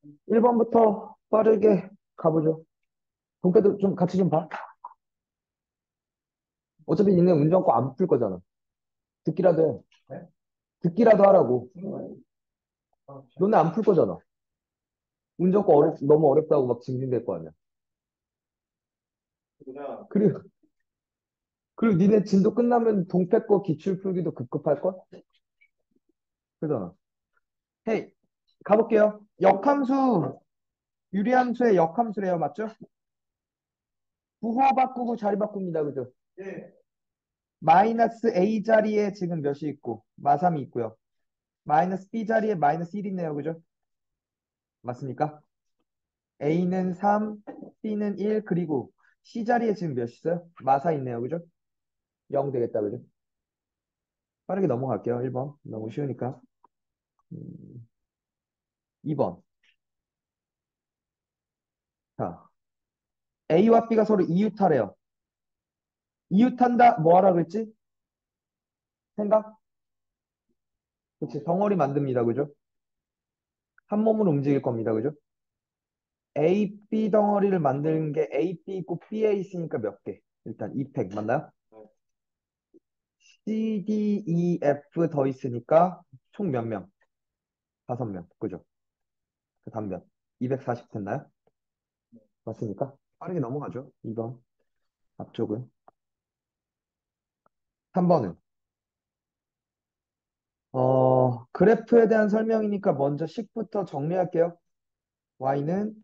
1번부터 빠르게 가보죠. 동태도 좀 같이 좀 봐. 어차피 니네 운전과 안 풀 거잖아. 듣기라도 해. 네? 듣기라도 하라고. 너네 안 풀 거잖아. 운전과 너무 어렵다고 막 징징댈 거 아니야. 그리고, 그리고 니네 진도 끝나면 동태 거 기출 풀기도 급급할 걸? 그러잖아. 헤이, 가볼게요. 역함수, 유리함수의 역함수래요. 맞죠? 부호 바꾸고 자리 바꿉니다. 그죠? 마이너스 A 자리에 지금 몇이 있고, 마삼이 있고요. 마이너스 B 자리에 마이너스 1이 있네요. 그죠? 맞습니까? A는 3, B는 1, 그리고 C 자리에 지금 몇 있어요? 마사 있네요. 그죠? 0 되겠다. 그죠? 빠르게 넘어갈게요. 1번. 너무 쉬우니까. 음, 2번. 자, A와 B가 서로 이웃하래요. 이웃한다, 뭐 하라 그랬지? 생각? 그치, 덩어리 만듭니다. 그죠? 한 몸으로 움직일 겁니다. 그죠? A, B 덩어리를 만드는 게 A, B 있고 B에 있으니까 몇 개? 일단 2팩 맞나요? C, D, E, F 더 있으니까 총 몇 명? 5명. 그죠? 그 단면. 240 됐나요? 맞습니까? 빠르게 넘어가죠. 2번. 앞쪽은. 3번은. 그래프에 대한 설명이니까 먼저 식부터 정리할게요. Y는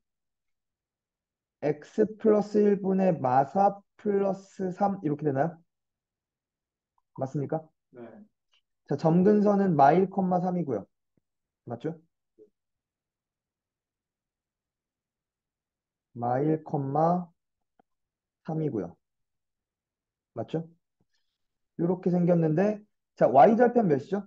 X 플러스 1분의 마사 플러스 3 이렇게 되나요? 맞습니까? 자, 점근선은 마일, 3이고요. 맞죠? 마일, 3이고요. 맞죠? 이렇게 생겼는데, 자, Y절편 몇이죠?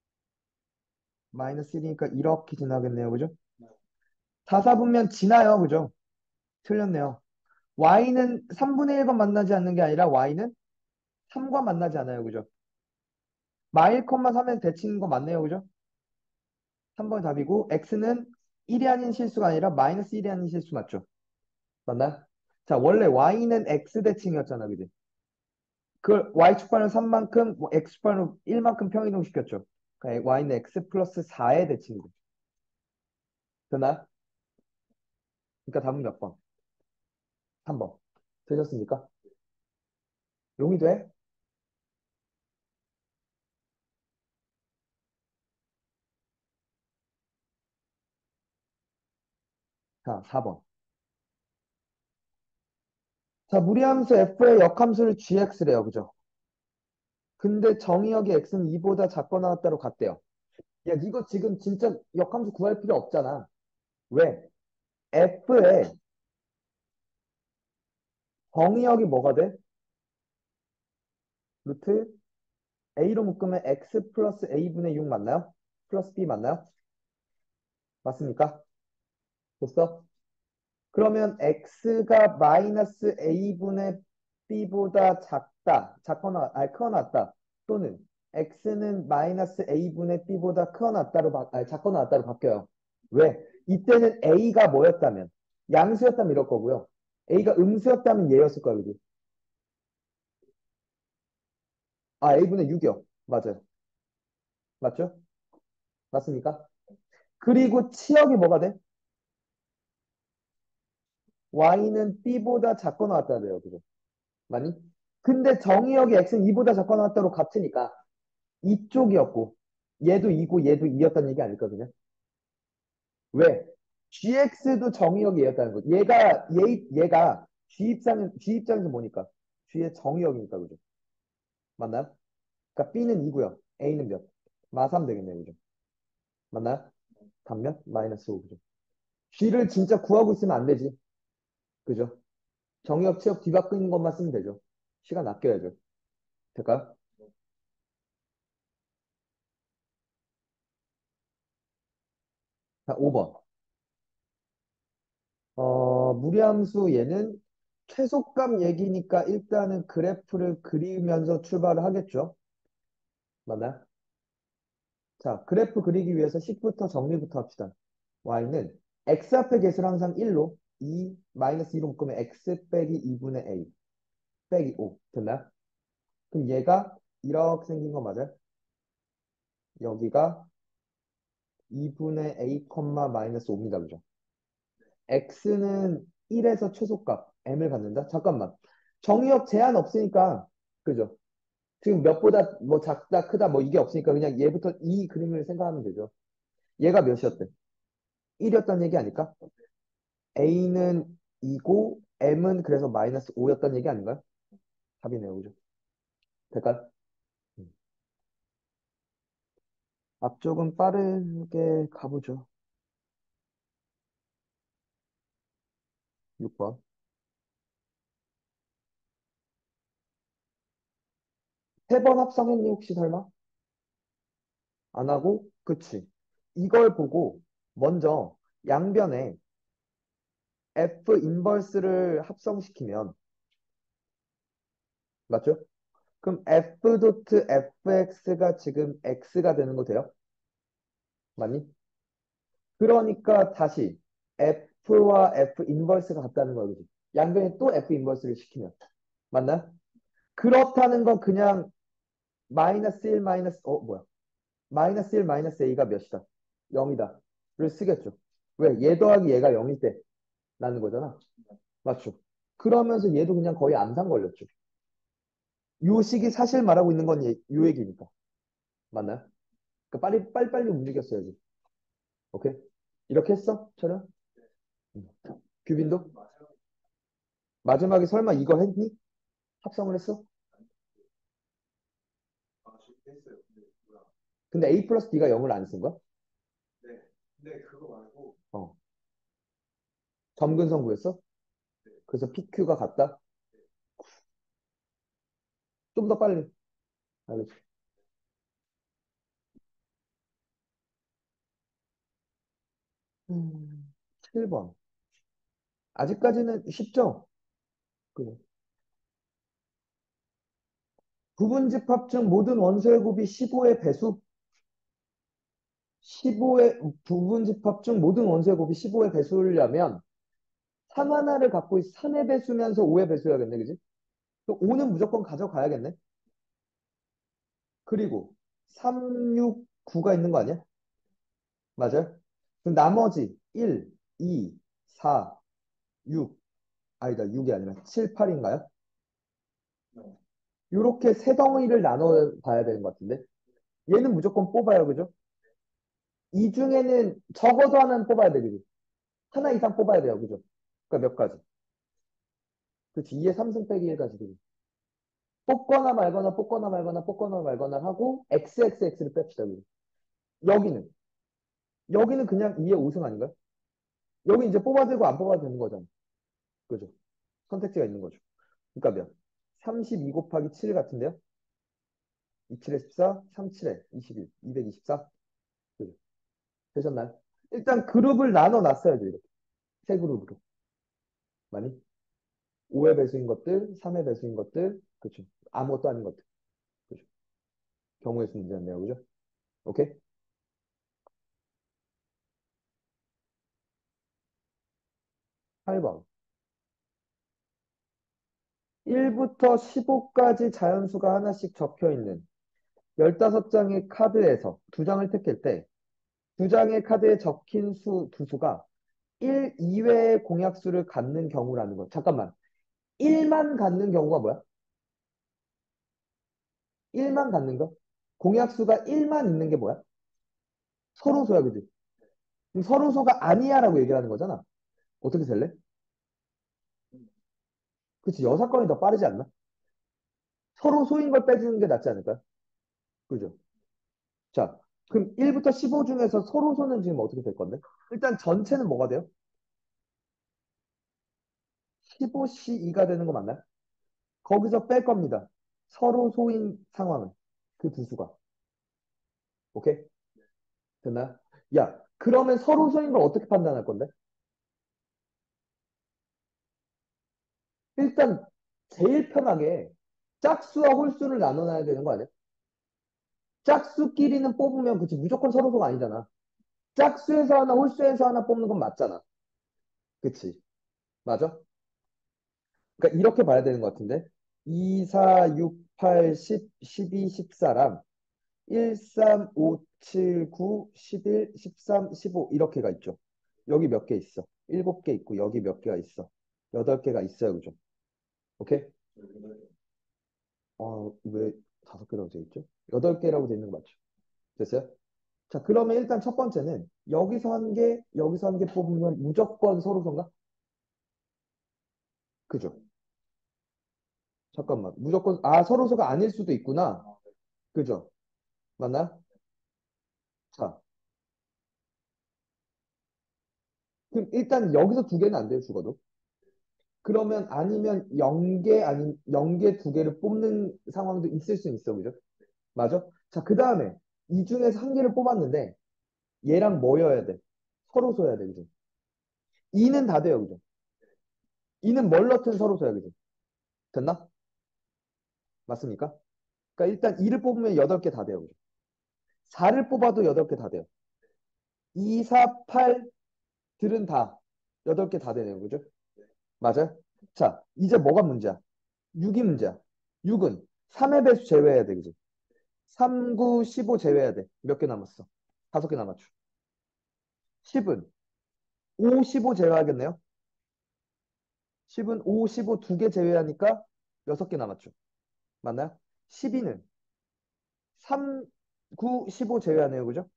마이너스 1이니까 이렇게 지나겠네요. 그죠? 4사분면 지나요. 그죠? 틀렸네요. Y는 3분의 1과 만나지 않는 게 아니라 Y는 3과 만나지 않아요. 그죠? 마일, 3에서 대칭인 거 맞네요. 그죠? 3번 답이고, X는 1이 아닌 실수가 아니라 마이너스 1이 아닌 실수 맞죠? 맞나요? 자, 원래 Y는 X 대칭이었잖아. 그지? 그걸 Y축반을 3만큼, 뭐 X축반을 1만큼 평이동시켰죠. 그러니까 Y는 X 플러스 4의 대칭이죠. 되나요? 그러니까 답은 몇 번? 3번. 되셨습니까? 용이 돼? 자, 4번. 자, 무리함수 F의 역함수를 GX래요. 그죠? 근데 정의역의 X는 2보다 작거나 같다로 같대요. 야, 이거 지금 진짜 역함수 구할 필요 없잖아. 왜? F의 정의역이 뭐가 돼? 루트 A로 묶으면 X 플러스 A분의 6 맞나요? 플러스 B 맞나요? 맞습니까? 됐어? 그러면 X가 마이너스 A분의 B보다 작거나, 아니, 크거나 같다. 또는 X는 마이너스 A분의 B보다 크거나 같다로, 작거나 같다로 바뀌어요. 왜? 이때는 A가 뭐였다면? 양수였다면 이럴 거고요. A가 음수였다면 얘였을 거예요. 그지? 아, A분의 6이요. 맞아요. 맞죠? 맞습니까? 그리고 치역이 뭐가 돼? Y는 B보다 작거나 같다 돼요. 그죠? 많이? 근데 정의역이 X는 2보다 작거나 같다로 같으니까 이쪽이었고 얘도 2고 얘도 2였다는 얘기 아닐거든요. 왜? GX도 정의역이 얘였다는 거죠. 얘가 G 입장에서 뭐니까? G의 정의역이니까 그죠? 맞나요? 그러니까 B는 2고요. A는 몇? 마삼 되겠네요. 그죠? 맞나요? 단면? 마이너스 5 그죠? G를 진짜 구하고 있으면 안 되지. 그죠? 정의역, 취역 뒤바꾸는 것만 쓰면 되죠. 시간 아껴야죠. 될까요? 자, 5번. 무리함수 얘는 최소값 얘기니까 일단은 그래프를 그리면서 출발을 하겠죠. 맞나요? 자, 그래프 그리기 위해서 식부터 정리부터 합시다. Y는 x 앞에 계수를 항상 1로 2 마이너스 2로 묶으면 x 빼기 2분의 a 빼기 5 됐나요? 그럼 얘가 이렇게 생긴 거 맞아요? 여기가 2분의 a, 마이너스 5입니다. 그죠? x는 1에서 최소값 m을 갖는다? 잠깐만. 정의역 제한 없으니까 그죠? 지금 몇보다 뭐 작다 크다 뭐 이게 없으니까 그냥 얘부터 이 그림을 생각하면 되죠. 얘가 몇이었대? 1이었단 얘기 아닐까? a는 2고 m은 그래서 마이너스 5였단 얘기 아닌가요? 답이네요. 그죠? 될까요? 음. 앞쪽은 빠르게 가보죠. 6번. 세 번 합성했니 혹시 설마? 안 하고? 그치. 이걸 보고 먼저 양변에 F 인버스를 합성시키면 맞죠? 그럼 F 도트 FX가 지금 X가 되는 거 돼요? 맞니? 그러니까 다시 F와 F 인버스가 같다는 거야, 그지? 양변에 또 F 인버스를 시키면 맞나? 그렇다는 건 그냥 마이너스 1 마이너스 뭐야? 마이너스 1 마이너스 A가 몇이다? 0이다. 를 쓰겠죠. 왜? 얘 더하기 얘가 0일 때 라는 거잖아. 맞죠? 그러면서 얘도 그냥 거의 암산 걸렸죠. 요 식이 사실 말하고 있는 건 요 얘기니까. 맞나요? 그러니까 빨리빨리 움직였어야지. 오케이? 이렇게 했어? 촬영? 음. 규빈도? 마지막에 설마 이거 했니? 합성을 했어? 근데 A 플러스 B가 0을 안 쓴 거야? 어. 점근성 구했어? 그래서 PQ가 같다? 좀 더 빨리. 알겠지? 7번. 아직까지는 쉽죠? 그래. 부분집합 중 모든 원소의 곱이 15의 배수? 15의 부분집합 중 모든 원소의 곱이 15의 배수려면 3 하나를 갖고 3의 배수면서 5의 배수여야겠네, 그지? 또 5는 무조건 가져가야겠네. 그리고 3, 6, 9가 있는 거 아니야? 맞아요? 그럼 나머지 1, 2, 4, 6, 아니다, 6이 아니라 7, 8인가요? 이렇게 세 덩이를 나눠 봐야 되는 것 같은데. 얘는 무조건 뽑아요, 그죠? 이 중에는 적어도 하나는 뽑아야 돼, 그지? 하나 이상 뽑아야 돼요, 그죠? 그러니까 몇 가지. 그렇지, 2의 3승 빼기 1가지, 그지? 뽑거나 말거나, 뽑거나 말거나, 뽑거나 말거나 하고, XXX를 뺍시다, 그지? 여기는, 여기는 그냥 2의 5승 아닌가요? 여기 이제 뽑아도 되고 안 뽑아도 되는 거잖아. 그죠? 선택지가 있는 거죠. 그러니까 몇? 32 곱하기 7 같은데요? 27에 14, 37에 21, 224. 그죠? 되셨나요? 일단 그룹을 나눠 놨어야죠, 이렇게. 세 그룹으로. 많이? 5의 배수인 것들, 3의 배수인 것들, 그죠? 아무것도 아닌 것들. 그죠? 경우의 수 문제였네요, 그죠? 오케이? 8번. 1부터 15까지 자연수가 하나씩 적혀 있는 15장의 카드에서 두 장을 택할 때 두 장의 카드에 적힌 수 두 수가 1 이외의 공약수를 갖는 경우라는 거. 잠깐만. 1만 갖는 경우가 뭐야? 1만 갖는 거? 공약수가 1만 있는 게 뭐야? 서로소야, 그지? 그럼 서로소가 아니야라고 얘기하는 거잖아. 어떻게 될래? 그치, 여사건이 더 빠르지 않나? 서로소인 걸 빼주는 게 낫지 않을까요? 그죠? 자, 그럼 1부터 15 중에서 서로소는 지금 어떻게 될 건데? 일단 전체는 뭐가 돼요? 15C2가 되는 거 맞나요? 거기서 뺄 겁니다. 서로소인 상황은. 그 두 수가. 오케이? 됐나요? 야, 그러면 서로소인 걸 어떻게 판단할 건데? 일단 제일 편하게 짝수와 홀수를 나눠놔야 되는 거 아니야? 짝수끼리는 뽑으면 그치 무조건 서로소가 아니잖아. 짝수에서 하나, 홀수에서 하나 뽑는 건 맞잖아. 그치? 맞아? 그러니까 이렇게 봐야 되는 것 같은데. 2, 4, 6, 8, 10, 12, 14랑 1, 3, 5, 7, 9, 11, 13, 15 이렇게가 있죠. 여기 몇 개 있어? 7개 있고 여기 몇 개가 있어? 8개가 있어요. 그죠? 오케이? 왜 5개라고 돼 있죠? 8개라고 돼 있는 거 맞죠? 됐어요? 자, 그러면 일단 첫 번째는 여기서 한 개, 여기서 한 개 뽑으면 무조건 서로선가? 그죠? 잠깐만. 무조건, 서로서가 아닐 수도 있구나. 그죠? 맞나요? 자, 그럼 일단 여기서 두 개는 안 돼요, 죽어도. 그러면 아니면 0개, 아니, 0개 두 개를 뽑는 상황도 있을 수 있어, 그죠? 맞아? 자, 그 다음에 이 중에서 한 개를 뽑았는데 얘랑 뭐여야 돼? 서로서야 돼, 그죠? 2는 다 돼요, 그죠? 2는 뭘 넣든 서로서야, 그죠? 됐나? 맞습니까? 그러니까 일단 2를 뽑으면 8개 다 돼요, 그죠? 4를 뽑아도 8개 다 돼요. 2, 4, 8 들은 다 8개 다 되네요, 그죠? 맞아요? 자, 이제 뭐가 문제야? 6이 문제야. 6은 3의 배수 제외해야 돼, 그지? 3, 9, 15 제외해야 돼. 몇 개 남았어? 5개 남았죠. 10은 5, 15 제외하겠네요. 10은 5, 15 두 개 제외하니까 6개 남았죠. 맞나요? 12는 3, 9, 15 제외하네요. 그죠?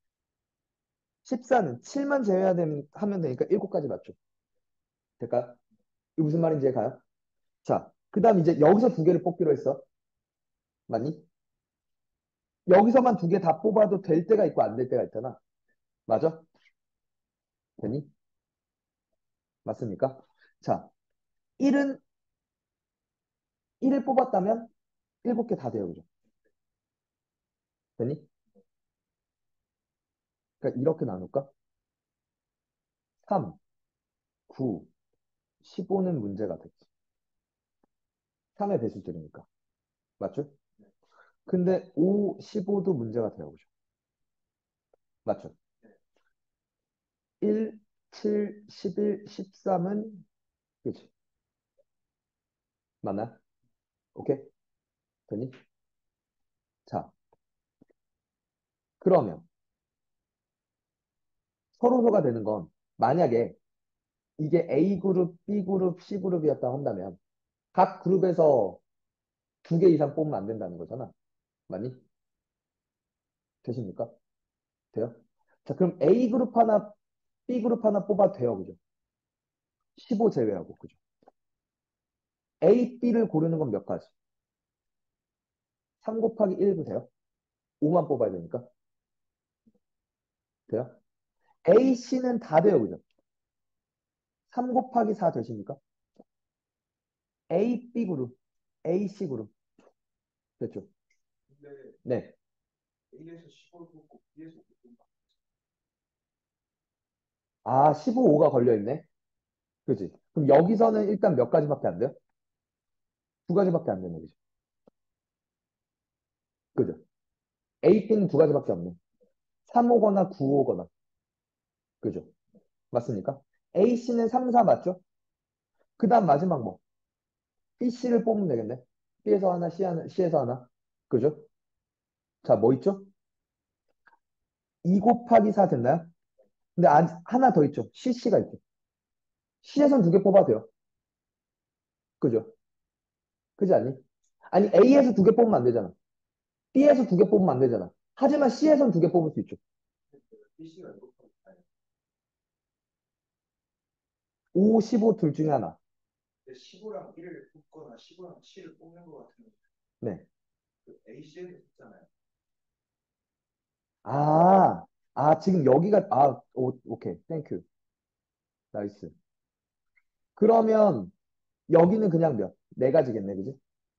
14는 7만 하면 되니까 7가지 맞죠. 될까요? 이게 무슨 말인지 가요? 자, 그 다음 이제 여기서 두 개를 뽑기로 했어. 맞니? 여기서만 두 개 다 뽑아도 될 때가 있고 안 될 때가 있잖아. 맞아? 되니? 맞습니까? 자, 1은 1을 뽑았다면 7개 다 돼요. 그죠? 되니? 그러니까 이렇게 나눌까? 3, 9, 15는 문제가 됐지. 3의 배수들이니까. 맞죠? 근데 5, 15도 문제가 돼요. 그죠? 맞죠? 1, 7, 11, 13은 그치? 맞나? 오케이? 되니? 자, 그러면 서로서가 되는 건 만약에 이게 A그룹, B그룹, C그룹이었다 한다면 각 그룹에서 두 개 이상 뽑으면 안 된다는 거잖아. 맞니? 되십니까? 돼요? 자, 그럼 A그룹 하나, B그룹 하나 뽑아도 돼요. 그죠? 15 제외하고. 그죠? A, B를 고르는 건 몇 가지? 3 곱하기 1도 돼요? 5만 뽑아야 되니까. 돼요? A, C는 다 돼요. 그죠? 3 곱하기 4 되십니까? A, B 그룹, A, C 그룹. 됐죠? 네. 아, 15, 5가 걸려있네. 그지? 그럼 여기서는 일단 몇 가지밖에 안 돼요? 두 가지밖에 안 되네. 그죠? 그죠? A, B는 두 가지밖에 없네. 3 오거나 9 오거나. 그죠? 맞습니까? A, C는 3, 4 맞죠? 그 다음 마지막 뭐? B, C를 뽑으면 되겠네. B에서 하나, C에서 하나. 그죠? 자, 뭐 있죠? 2 곱하기 4 됐나요? 근데 하나 더 있죠. CC가 있죠. C에선 두 개 뽑아도 돼요. 그죠? 그지 않니? 아니, A에서 두 개 뽑으면 안 되잖아. B에서 두 개 뽑으면 안 되잖아. 하지만 C에선 두 개 뽑을 수 있죠. 5, 15 둘 중에 하나. 네. 아, 지금 여기가, 오케이. 땡큐. 나이스. 그러면 여기는 그냥 몇? 네 가지겠네, 그지?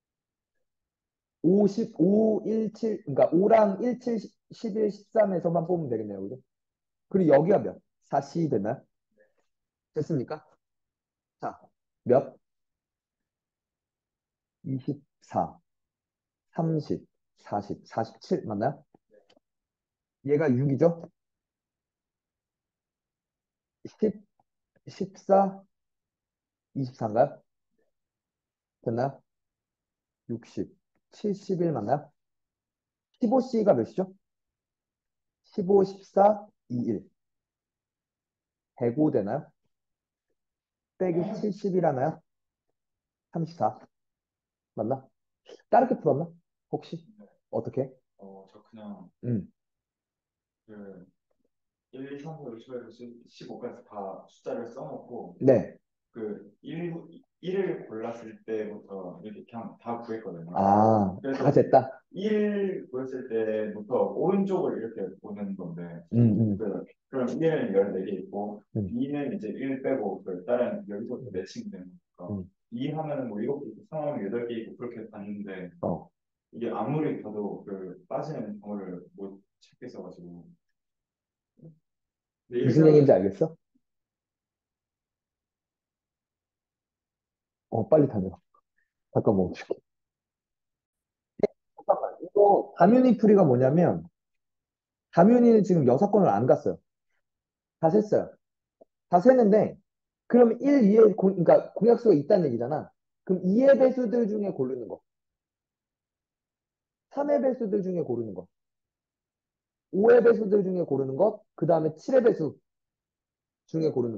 55, 17, 그러니까 5랑 17, 11, 13에서만 뽑으면 되겠네요, 그죠? 그리고 여기가 몇? 4C 됐나요? 됐습니까? 자, 몇? 24, 30, 40, 47 맞나요? 얘가 6이죠? 10, 14, 24인가요? 됐나요? 60, 71 맞나요? 15C가 몇이죠? 15, 14, 21. 105 되나요? 빼기 70일 하나요? 34. 맞나? 다르게 풀었나? 혹시? 어떻게? 저 그냥 음. 그 1, 2, 3, 4, 6, 7, 8, 15까지 다 숫자를 써놓고 네. 그 1을 골랐을 때부터 이렇게 그냥 다 구했거든요. 아, 다 그래서 됐다. 1 구했을 때부터 오른쪽을 이렇게 보는 건데 음, 그럼 1은 14개 있고 음, 2는 이제 1 빼고 그 다른 여기서부터 매칭이 되는 거니까 음. 2 하면은 뭐 7개 있고 3 하면 8개 있고 그렇게 봤는데 어. 이게 아무리 봐도 그 빠지는 경우를 못 찾겠어가지고 근데 이렇게 무슨 하면 얘기인지 알겠어? 빨리 다녀. 잠깐 멈출게. 잠깐만. 이거 다뮤니 풀이가 뭐냐면, 다뮤니는 지금 6건을 안 갔어요. 다 셌어요. 다 셌는데, 그럼 1, 2의 그러니까 공약수가 있다는 얘기잖아. 그럼 2의 배수들 중에 고르는 거. 3의 배수들 중에 고르는 거. 5의 배수들 중에 고르는 것. 그 다음에 7의 배수 중에 고르는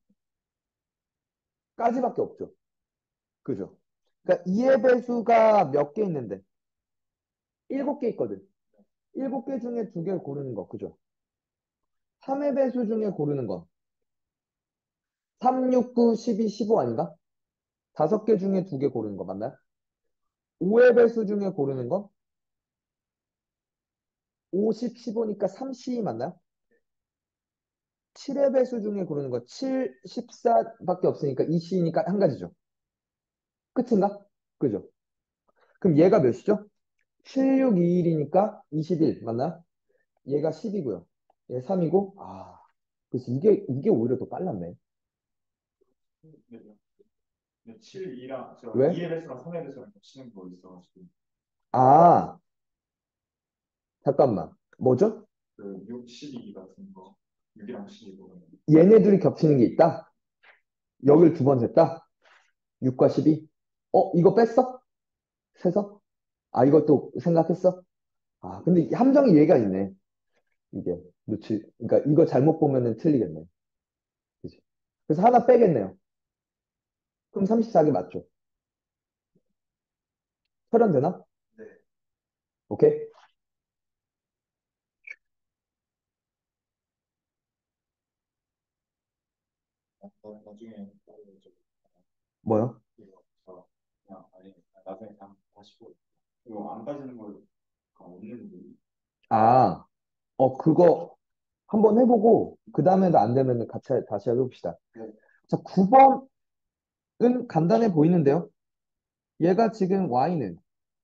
것까지밖에 없죠. 그죠? 그러니까 2의 배수가 몇 개 있는데? 7개 있거든. 7개 중에 2개 고르는 거. 그죠? 3의 배수 중에 고르는 건 3, 6, 9, 12, 15 아닌가? 5개 중에 2개 고르는 거 맞나요? 5의 배수 중에 고르는 건 50, 15니까 3C 맞나요? 7의 배수 중에 고르는 거 7, 14밖에 없으니까 2C니까 한 가지죠. 끝인가? 그죠? 그럼 얘가 몇이죠? 7, 6, 2, 1이니까 21 맞나요? 얘가 10이고요. 얘 3이고 그래서 이게 오히려 더 빨랐네. 7, 2랑 저 왜? 2의 배수랑 3의 배수랑 겹치는 거 있어가지고 아, 잠깐만. 뭐죠? 그 6, 12 같은 거 6이랑 12거 얘네 둘이 겹치는 게 있다? 여길 2번 셌다? 6과 12? 이거 뺐어? 세서? 이것도 생각했어? 근데 함정이 얘가 있네. 이게. 그러니까 이거 잘못 보면은 틀리겠네. 그치? 그래서 하나 빼겠네요. 그럼 34개 맞죠? 설현되나? 네. 오케이? 나중에 따로 좀 뭐요? 이거 저 그냥 아니 나중에 그냥 다시 보고 이거 안 빠지는 거 없는데 아, 그거 한번 해보고, 그 다음에도 안 되면 같이 다시 해봅시다. 네. 자, 9번은 간단해 보이는데요? 얘가 지금 y는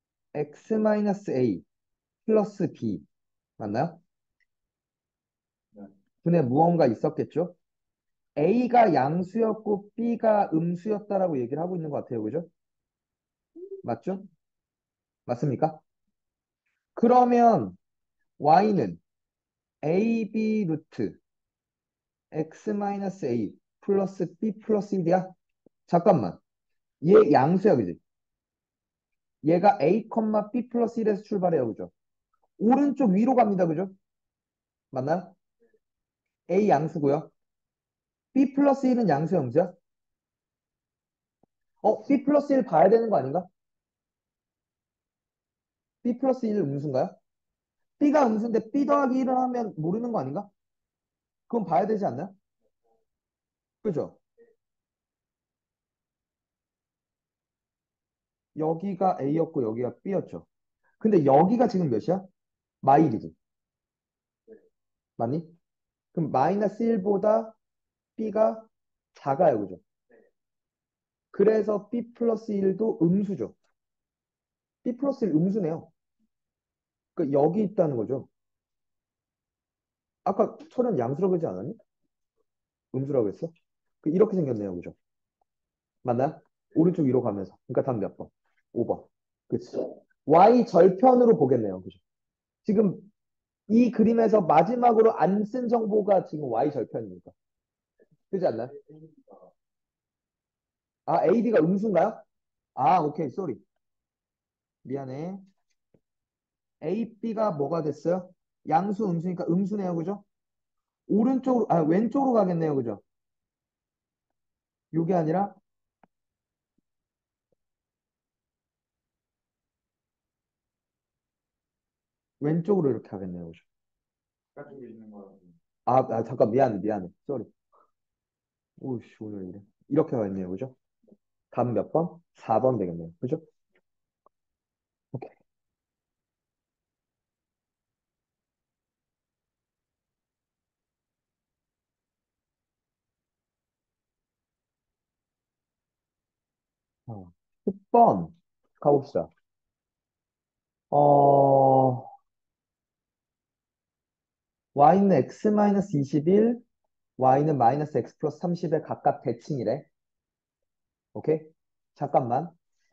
x-a 플러스 b 맞나요? 네. 분에 무언가 있었겠죠? a가 양수였고 b가 음수였다라고 얘기를 하고 있는 것 같아요. 그죠? 맞죠? 맞습니까? 그러면 y는 ab 루트 x-a 플러스 b 플러스 1이야? 잠깐만. 얘 양수야, 그지? 얘가 a, b 플러스 1에서 출발해요. 그죠? 오른쪽 위로 갑니다. 그죠? 맞나요? a 양수고요. b 플러스 1은 양수야, 음수야? b 플러스 1 봐야 되는 거 아닌가? b 플러스 1 음수인가요? b가 음수인데 b 더하기 1을 하면 모르는 거 아닌가? 그건 봐야 되지 않나요? 그죠? 여기가 a였고 여기가 b였죠. 근데 여기가 지금 몇이야? 마일이지. 맞니? 그럼 마이너스 1보다 b가 작아요. 그죠? 그래서 b 플러스 1도 음수죠. b 플러스 1 음수네요. 그러니까 여기 있다는 거죠. 아까 철은 양수라고 하지 않았니? 음수라고 했어? 이렇게 생겼네요. 그죠? 맞나요? 오른쪽 위로 가면서. 그러니까 답 몇 번? 5번. 그치? y 절편으로 보겠네요. 그죠? 지금 이 그림에서 마지막으로 안 쓴 정보가 지금 y 절편이니까. 그지 않나요? 아, AB가 음수인가요? 아, 오케이, 쏘리. 미안해. AB가 뭐가 됐어요? 양수 음수니까 음수네요, 그죠? 오른쪽으로, 아, 왼쪽으로 가겠네요, 그죠? 요게 아니라 왼쪽으로 이렇게 하겠네요, 그죠? 바깥쪽에 있는 거라고. 잠깐, 미안해, 미안해. 쏘리. 오씨, 오늘 이래. 이렇게 가겠네요, 그죠? 답은 몇 번? 4번 되겠네요, 그죠? 오케이. 어, 10번 가봅시다. 어, y는 x-21, y는 마이너스 x 플러스 30의 각각 대칭이래. 오케이? 잠깐만.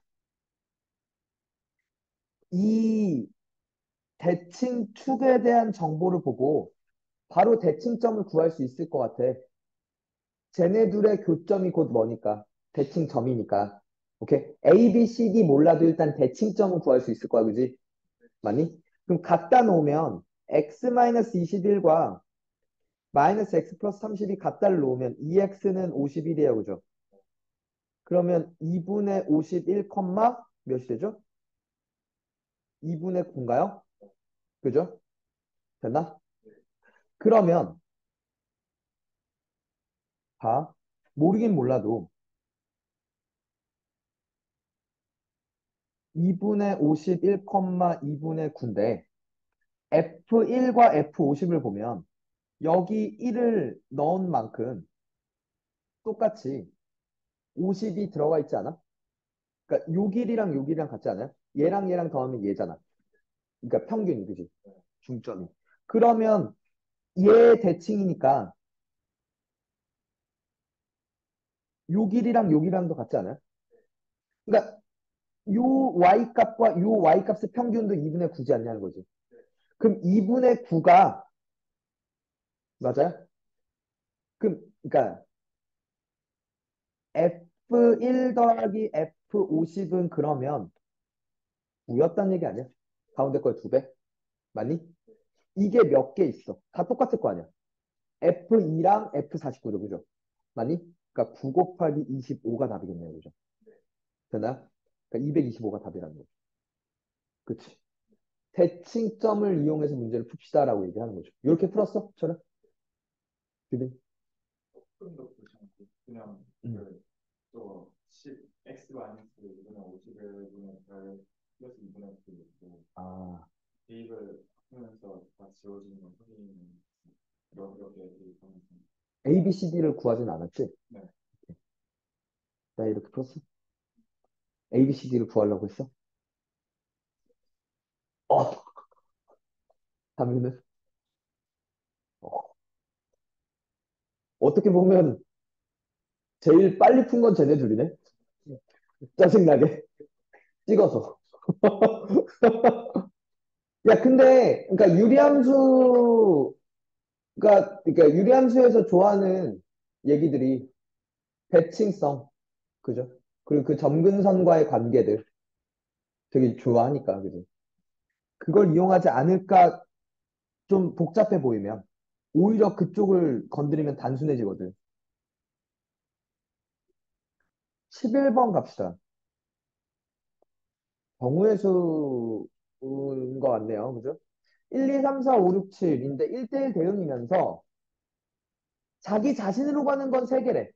이 대칭 축에 대한 정보를 보고 바로 대칭점을 구할 수 있을 것 같아. 쟤네 둘의 교점이 곧 뭐니까? 대칭점이니까. 오케이? A, B, C, D 몰라도 일단 대칭점은 구할 수 있을 거야, 그지? 맞니? 그럼 갖다 놓으면 x-21과 마이너스 x 플러스 30이 갖다를 놓으면 2x는 51이에요, 그죠? 그러면 2분의 51, 몇이 되죠? 2분의 9인가요? 그죠? 됐나? 그러면 봐. 모르긴 몰라도 2분의 51, 2분의 9인데 F1과 F50을 보면 여기 1을 넣은 만큼 똑같이 50이 들어가 있지 않아? 그러니까 요 길이랑 요 길이랑 같지 않아요? 얘랑 얘랑 더하면 얘잖아. 그러니까 평균이, 그지? 중점이. 그러면 얘 대칭이니까 요 길이랑 요 길이랑도 같지 않아요? 그러니까 요 y 값과 요 y 값의 평균도 2분의 9지 않냐는 거지. 그럼 2분의 9가 맞아요? 그럼 그러니까 F1 더하기 F50은 그러면 9였다는 얘기 아니야? 가운데 거의 2배? 맞니? 이게 몇 개 있어? 다 똑같을 거 아니야? F2랑 F49도 그죠? 맞니? 그러니까 9 곱하기 25가 답이겠네요. 그죠? 되나? 그러니까 225가 답이라는 거죠. 그치? 대칭점을 이용해서 문제를 풉시다라고 얘기하는 거죠. 이렇게 풀었어? 저는? 규빈? 조금 더 그렇지 않고 그냥 음. 그또 10, x 마이너스 2분의 50을 분의 별 플러스 2분의 9 있고 아, 대입을 하면서 다 지워지는 건 확인은 이렇게 대입하면서. A, B, C, D를 구하진 않았지? 네. 나 이렇게 풀었어? A, B, C, D를 구하려고 했어? 어, 하면은, 어, 어떻게 보면 제일 빨리 푼 건 쟤네 둘이네? 짜증나게. 찍어서. 야, 근데, 그러니까 그러니까 유리함수에서 좋아하는 얘기들이 대칭성, 그죠? 그리고 그 점근선과의 관계들 되게 좋아하니까, 그죠? 그걸 이용하지 않을까 좀 복잡해 보이면 오히려 그쪽을 건드리면 단순해지거든. 11번 갑시다. 정우의 수인 것 같네요. 그죠? 1, 2, 3, 4, 5, 6, 7인데 1대1 대응이면서 자기 자신으로 가는 건 3개래.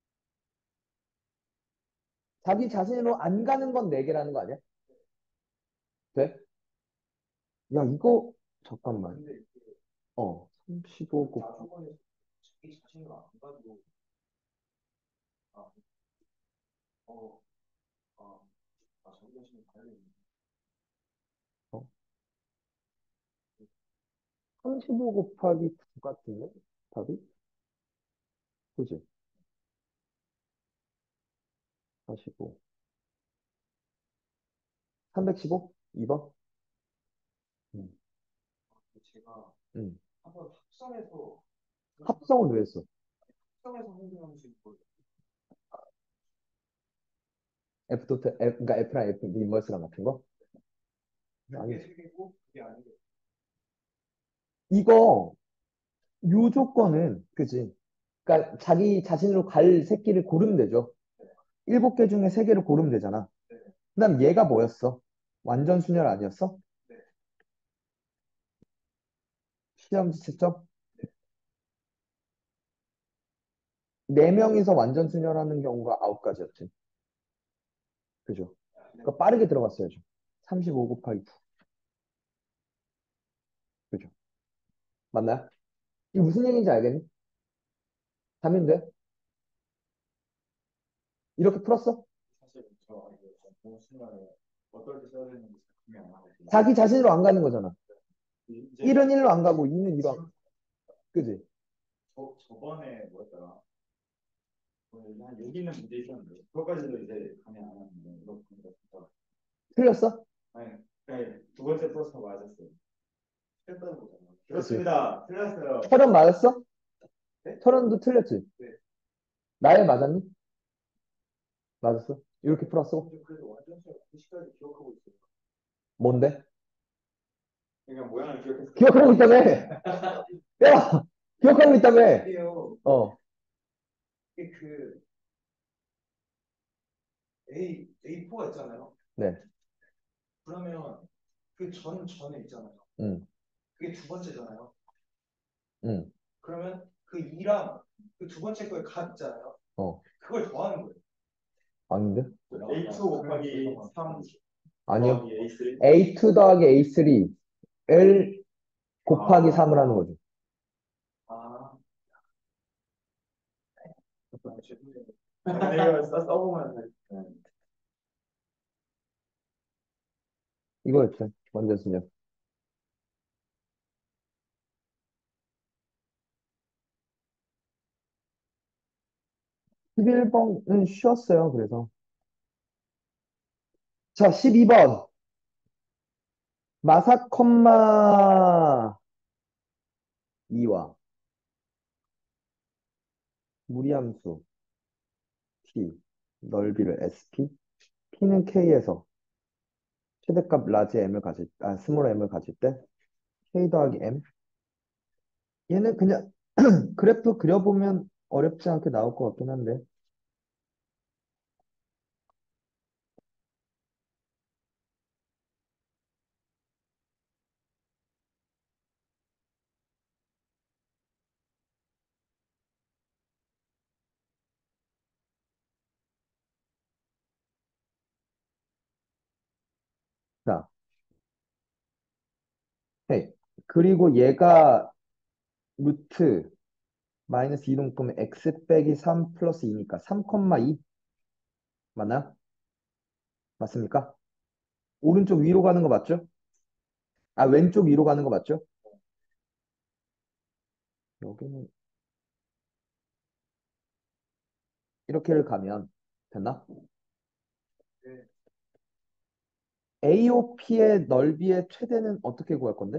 자기 자신으로 안 가는 건 4개라는 거 아니야? 돼? 야, 이거, 잠깐만. 근데 35 곱, 한번에 자기 자신을 안 가지고 아, 어, 아, 자기 자신을 가야 35 곱하기 9 같은데? 답이? 그지? 45. 315? 2번? 음, 제가 음. 한번 합성해서 합성은 왜 했어? 특성에서 handl하면서 뭐 F 도트 F, 그러니까 F랑 F 인버스랑 같은 거? 아니, 깨지고 그게 아니고 이거 요 조건은 그지? 그러니까 자기 자신으로 갈 새끼를 고르면 되죠. 7개 중에 3개를 고르면 되잖아. 네, 그다음 얘가 뭐였어? 완전 순열 아니었어? 네, 시험 지체점? 4명이서 완전 순열하는 경우가 9가지였지. 그죠? 그러니까 빠르게 들어갔어야죠. 35 곱하기 9. 그죠? 맞나요? 이게 무슨 얘기인지 알겠니? 답면 돼? 이렇게 풀었어? 사실 저 너무 순간에 어떨 때 써야 되는지 분명히 안 나거든요. 자기 자신으로 안 가는 거잖아. 이제 1은 1로 안 가고 2는 2로 안 지금 그지? 저번에 뭐였더라? 한 여기는 문제 있었는데 그거까지도 이제 감이 안 왔는데 이거 보니까 진짜 틀렸어? 아니 아니, 두 번째 플러스가 맞았어요. 틀렸다는 거잖아. 그치? 그렇습니다. 틀렸어요. 철원 맞았어? 네? 철원도 틀렸지? 네. 나에 맞았니? 맞았어? 이렇게 풀었어? 근데 그래도 완전 수그 시까지 기억하고 있어요. 뭔데? 그러니까 모양을 기억했어요. 기억하고 있다며! 야! 기억하고 있다며! 이게요. 어, 이게 그 A4가 있잖아요. 네. 그러면 그 전에 있잖아요. 응, 그게 두 번째잖아요. 응, 그러면 그 2랑 그 두 번째 거에 값 있잖아요. 어. 그걸 더하는 거예요. 아닌데? A2 곱하기 3 아니요. 더하기 A3. A2 더하기 A3를 곱하기 아, 3을 하는 거죠. 아, 죄송해요. 내가 써보면 돼. 네. 이거였죠. 완전 순열. 11번은 쉬웠어요, 그래서. 자, 12번. 마사 콤마 2와 무리함수 T, 넓이를 SP, P는 K에서 최대값 라지 M을 스몰 M을 가질 때 K 더하기 M. 얘는 그냥 그래프 그려보면 어렵지 않게 나올 것 같긴 한데. 자, 헤이. 그리고 얘가 루트 마이너스 2동분의 x 빼기 3 플러스 2니까 3,2 맞나? 맞습니까? 오른쪽 위로 가는 거 맞죠? 아, 왼쪽 위로 가는 거 맞죠? 여기는 이렇게를 가면 됐나? 네. AOP의 넓이의 최대는 어떻게 구할 건데?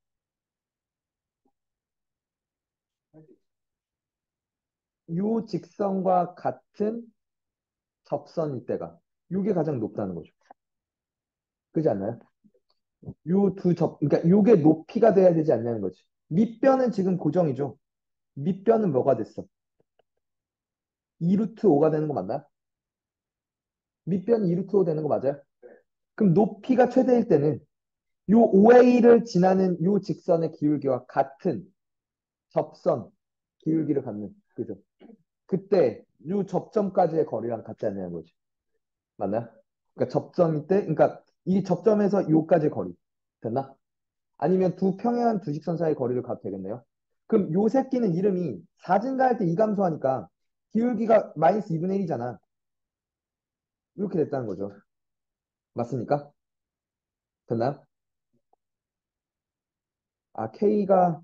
요 직선과 같은 접선일 때가 요게 가장 높다는 거죠. 그렇지 않나요? 그러니까 요게 높이가 돼야 되지 않냐는 거지. 밑변은 지금 고정이죠. 밑변은 뭐가 됐어? 2루트 5가 되는 거 맞나요? 밑변이 2루트 5 되는 거 맞아요? 그럼 높이가 최대일 때는 요 OA를 지나는 요 직선의 기울기와 같은 접선 기울기를 갖는 그죠? 그때 요 접점까지의 거리랑 같지 않냐는 거지. 맞나요? 그러니까 접점일 때, 그러니까 이 접점에서 요까지 거리 됐나? 아니면 두 평행한 두 직선 사이의 거리를 가도 되겠네요. 그럼 요 새끼는 이름이 4 증가할 때 이 감소하니까 기울기가 마이너스 2분의 1이잖아. 이렇게 됐다는 거죠. 맞습니까? 됐나요? 아, K가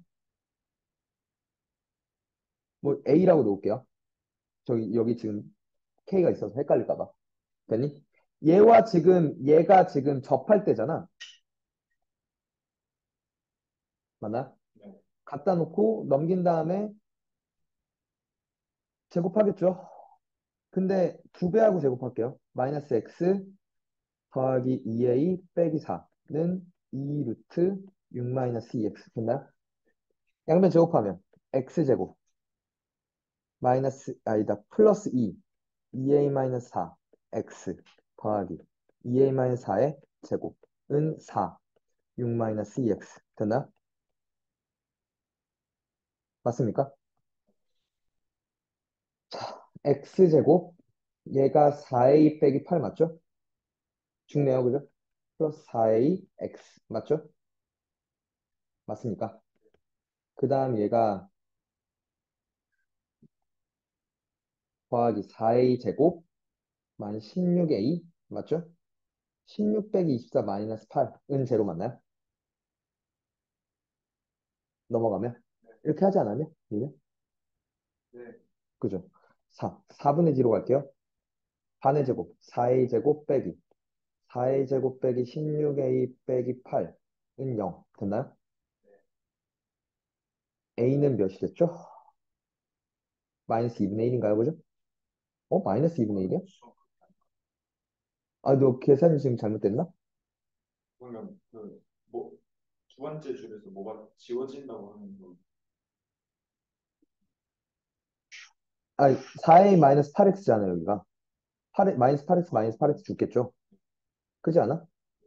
뭐 A라고 놓을게요. 저기 여기 지금 K가 있어서 헷갈릴까 봐. 됐니? 얘가 지금 접할 때잖아. 맞나? 네. 갖다 놓고 넘긴 다음에 제곱하겠죠. 근데 두 배하고 제곱할게요. 마이너스 x 더하기 2a 빼기 4는 2 루트 6 마이너스 2x 됐나요? 양변 제곱하면 x제곱 마이너스 아니다 플러스 2a 마이너스 4 x 더하기 2a 마이너스 4의 제곱은 4 6 마이너스 2x 됐나? 맞습니까? x제곱 얘가 4a 빼기 8 맞죠? 죽네요 그죠? 플러스 4a x 맞죠? 맞습니까? 그 다음 얘가 더하기 4a 제곱 마이너스 16a 맞죠? 16 빼기 24 마이너스 8은 제로 맞나요? 넘어가면 이렇게 하지 않았냐? 얘는? 네. 그죠? 4분의 뒤로 갈게요. 반의 제곱 4a 제곱 빼기 4a 제곱 빼기 16a 빼기 8은 0 됐나요? a는 몇이 됐죠? 마이너스 2분의 1인가요? 그죠? 마이너스 2분의 1이야? 아, 너 계산이 지금 잘못됐나? 그러면 뭐 두 번째 줄에서 뭐가 지워진다고 하는 거. 아, 4a 마이너스 8x잖아요, 여기가. 8, 마이너스 8x 마이너스 8x 죽겠죠? 그지 않아?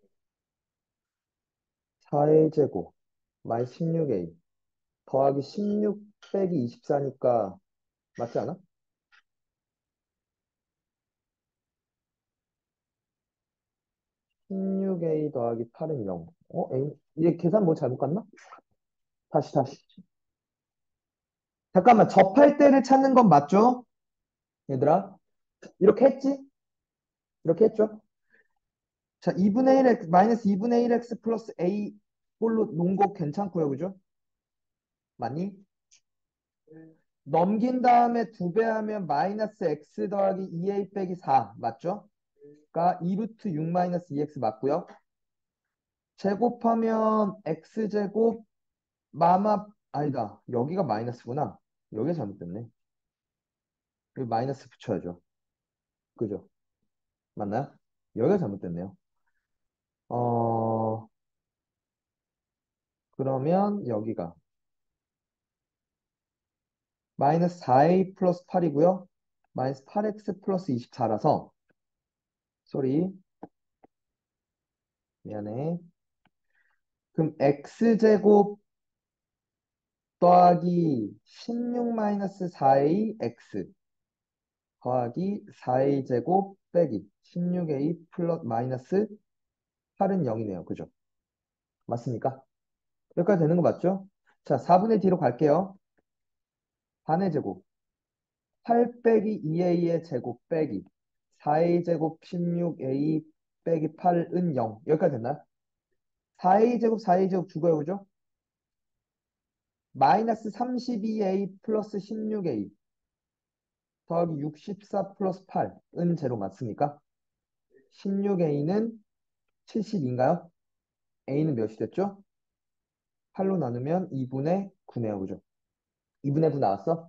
4a 제곱 마이너스 16a 더하기 16 빼기 24니까 맞지 않아? 16a 더하기 8은 0. a, 얘 계산 뭐 잘못 갔나? 다시. 잠깐만, 접할 때를 찾는 건 맞죠? 얘들아? 이렇게 했지? 이렇게 했죠? 자, 2분의 1x, 마이너스 2분의 1x 플러스 a 꼴로 놓은 거 괜찮고요, 그죠? 맞니? 넘긴 다음에 두 배 하면 마이너스 x 더하기 2a 빼기 4 맞죠? 가 2루트 6 마이너스 2x 맞고요. 제곱하면 x제곱 마마 아니다. 여기가 마이너스구나. 여기가 잘못됐네. 여기 마이너스 붙여야죠. 그죠? 맞나요? 여기가 잘못됐네요. 어, 그러면 여기가 마이너스 4a 플러스 8이고요. 마이너스 8x 플러스 24라서 쏘리 미안해. 그럼 x제곱 더하기 16 마이너스 4a x 더하기 4a 제곱 빼기 16a 플러스 마이너스 8은 0이네요. 그죠? 맞습니까? 여기까지 되는 거 맞죠? 자, 4분의 D로 갈게요. 반의 제곱 8 빼기 2a의 제곱 빼기 4a 제곱 16a 빼기 8은 0. 여기까지 됐나요? 4a 제곱 4a 제곱 죽어요. 그죠? 마이너스 32a 플러스 16a 더하기 64 플러스 8은 제로 맞습니까? 16a는 70인가요? a는 몇이 됐죠? 8로 나누면 2분의 9네요. 그죠? 2분의 9 나왔어?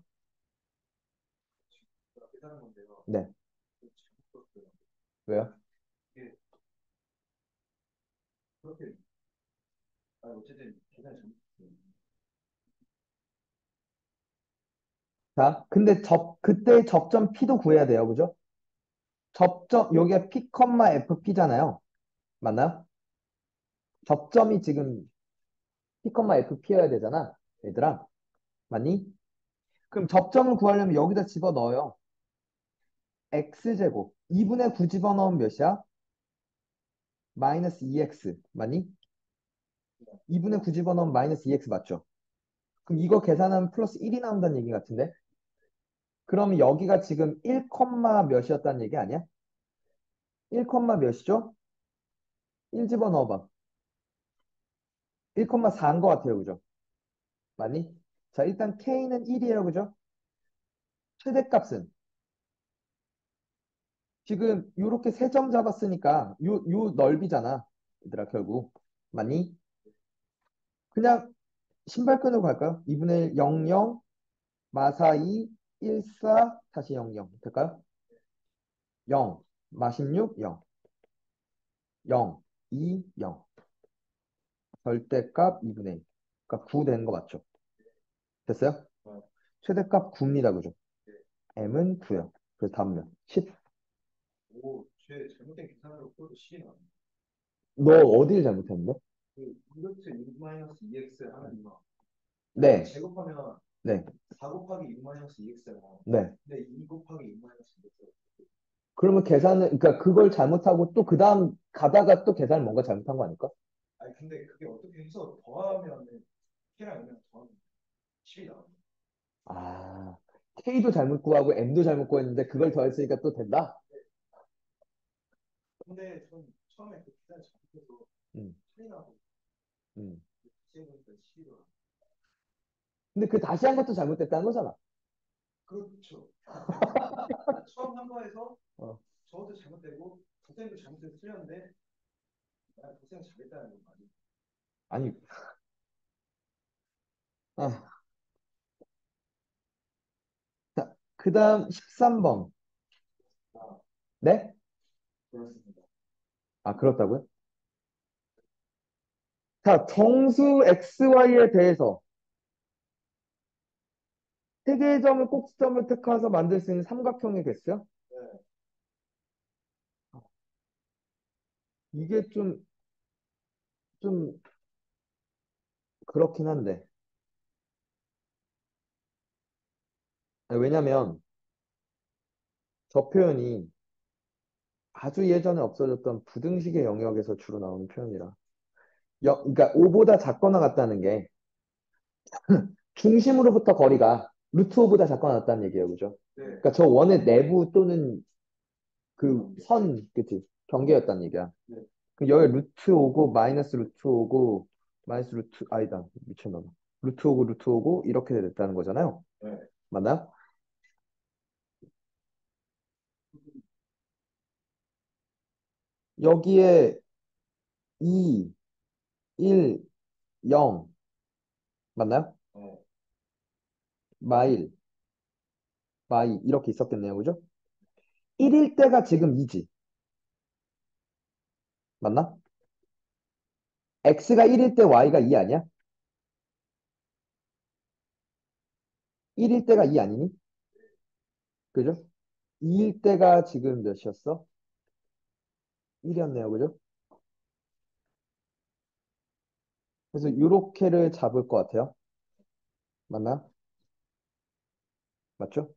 계산한 건데요. 네. 잘못 썼어요. 왜요? 이게 그렇게 어쨌든 계산 잘못했어요. 자, 근데 그때 접점 P도 구해야 돼요. 그죠? 여기가 P, FP잖아요. 맞나요? 접점이 지금 P, FP여야 되잖아. 얘들아. 맞니? 그럼 접점을 구하려면 여기다 집어 넣어요. X제곱. 2분의 9 집어넣으면 몇이야? 마이너스 2X. 맞니? 2분의 9 집어넣으면 마이너스 2X 맞죠? 그럼 이거 계산하면 플러스 1이 나온다는 얘기 같은데? 그럼 여기가 지금 1, 몇이었다는 얘기 아니야? 1, 몇이죠? 1 집어넣어봐. 1,4인 것 같아요. 그죠? 맞니? 자, 일단 K는 1이에요. 그죠? 최대값은 지금 요렇게 세 점 잡았으니까 요 넓이잖아. 얘들아, 결국. 맞니? 그냥 신발끈으로 갈까요? 2분의 1, 0, 0, 마사 2, 14 다시 0, 0 될까요? 0, 마십육 0, 0, 2, 0. 절대값 2분의 1. 그러니까 9 되는 거 맞죠? 됐어요? 어, 최대값 9입니다. 그죠? m은 9요. 그래서 답은 10. 오, 제 잘못된 계산으로 또 10이 나왔네. 너 어디를 잘못했는데? 그 루트 6 마이너스 2x 하면 네, 제곱하면 네, 4 곱하기 6 마이너스 2x잖아. 네. 근데 2 곱하기 6 마이너스 2x. 그러면 계산을, 그러니까 그걸 잘못하고 또 그 다음 가다가 또 계산을 뭔가 잘못한 거 아닐까? 아니 근데 그게 어떻게 해서 더하면은 K랑 M이랑 더하면 10이 나와. 아, K도 잘못 구하고 M도 잘못 구했는데 그걸 더했으니까 또 된다? 근데 전 처음에 그 계산 잘못해서 음, 차이 나고 음. 다시 해보니까 10이더라. 근데 그 다시 한 것도 잘못됐다는 거잖아. 그렇죠. 처음 한 거에서 어. 저것도 잘못되고 선생님도 잘못해서 틀렸는데 난 선생님 잘했다는 건 맞아. 아니, 아, 자, 그 다음 13번. 아, 네? 그렇습니다. 아, 그렇다고요? 자, 정수 XY에 대해서 세 개의 점을 꼭지점을 택해서 만들 수 있는 삼각형이 됐어요? 네. 이게 좀 그렇긴 한데. 아니, 왜냐면 저 표현이 아주 예전에 없어졌던 부등식의 영역에서 주로 나오는 표현이라. 그러니까 5보다 작거나 같다는 게 중심으로부터 거리가 루트 5보다 작거나 같다는 얘기예요. 그죠? 네. 그러니까 저 원의 내부 또는 그 선, 그치? 경계였다는 얘기야. 네. 그 여기 루트 오고 마이너스 루트 오고 마이너스 루트 아니다 미쳤나봐. 루트 오고 루트 오고 이렇게 됐다는 거잖아요. 네. 맞나요? 여기에 2, 1, 0 맞나요? 네. 마일, 마이 이렇게 있었겠네요. 그죠? 1일 때가 지금 2지. 맞나? x가 1일 때 y가 2 아니야? 1일 때가 2 아니니? 그죠? 2일 때가 지금 몇이었어? 1이었네요. 그죠? 그래서 요렇게를 잡을 것 같아요. 맞나요? 맞죠?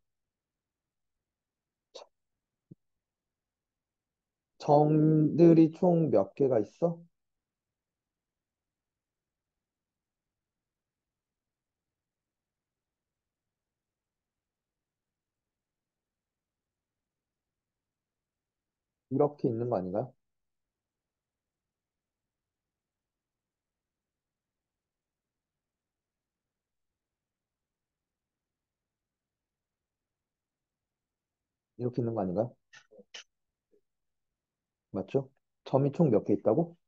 점들이 총 몇 개가 있어? 이렇게 있는 거 아닌가요? 이렇게 있는 거 아닌가요? 맞죠? 점이 총 몇 개 있다고?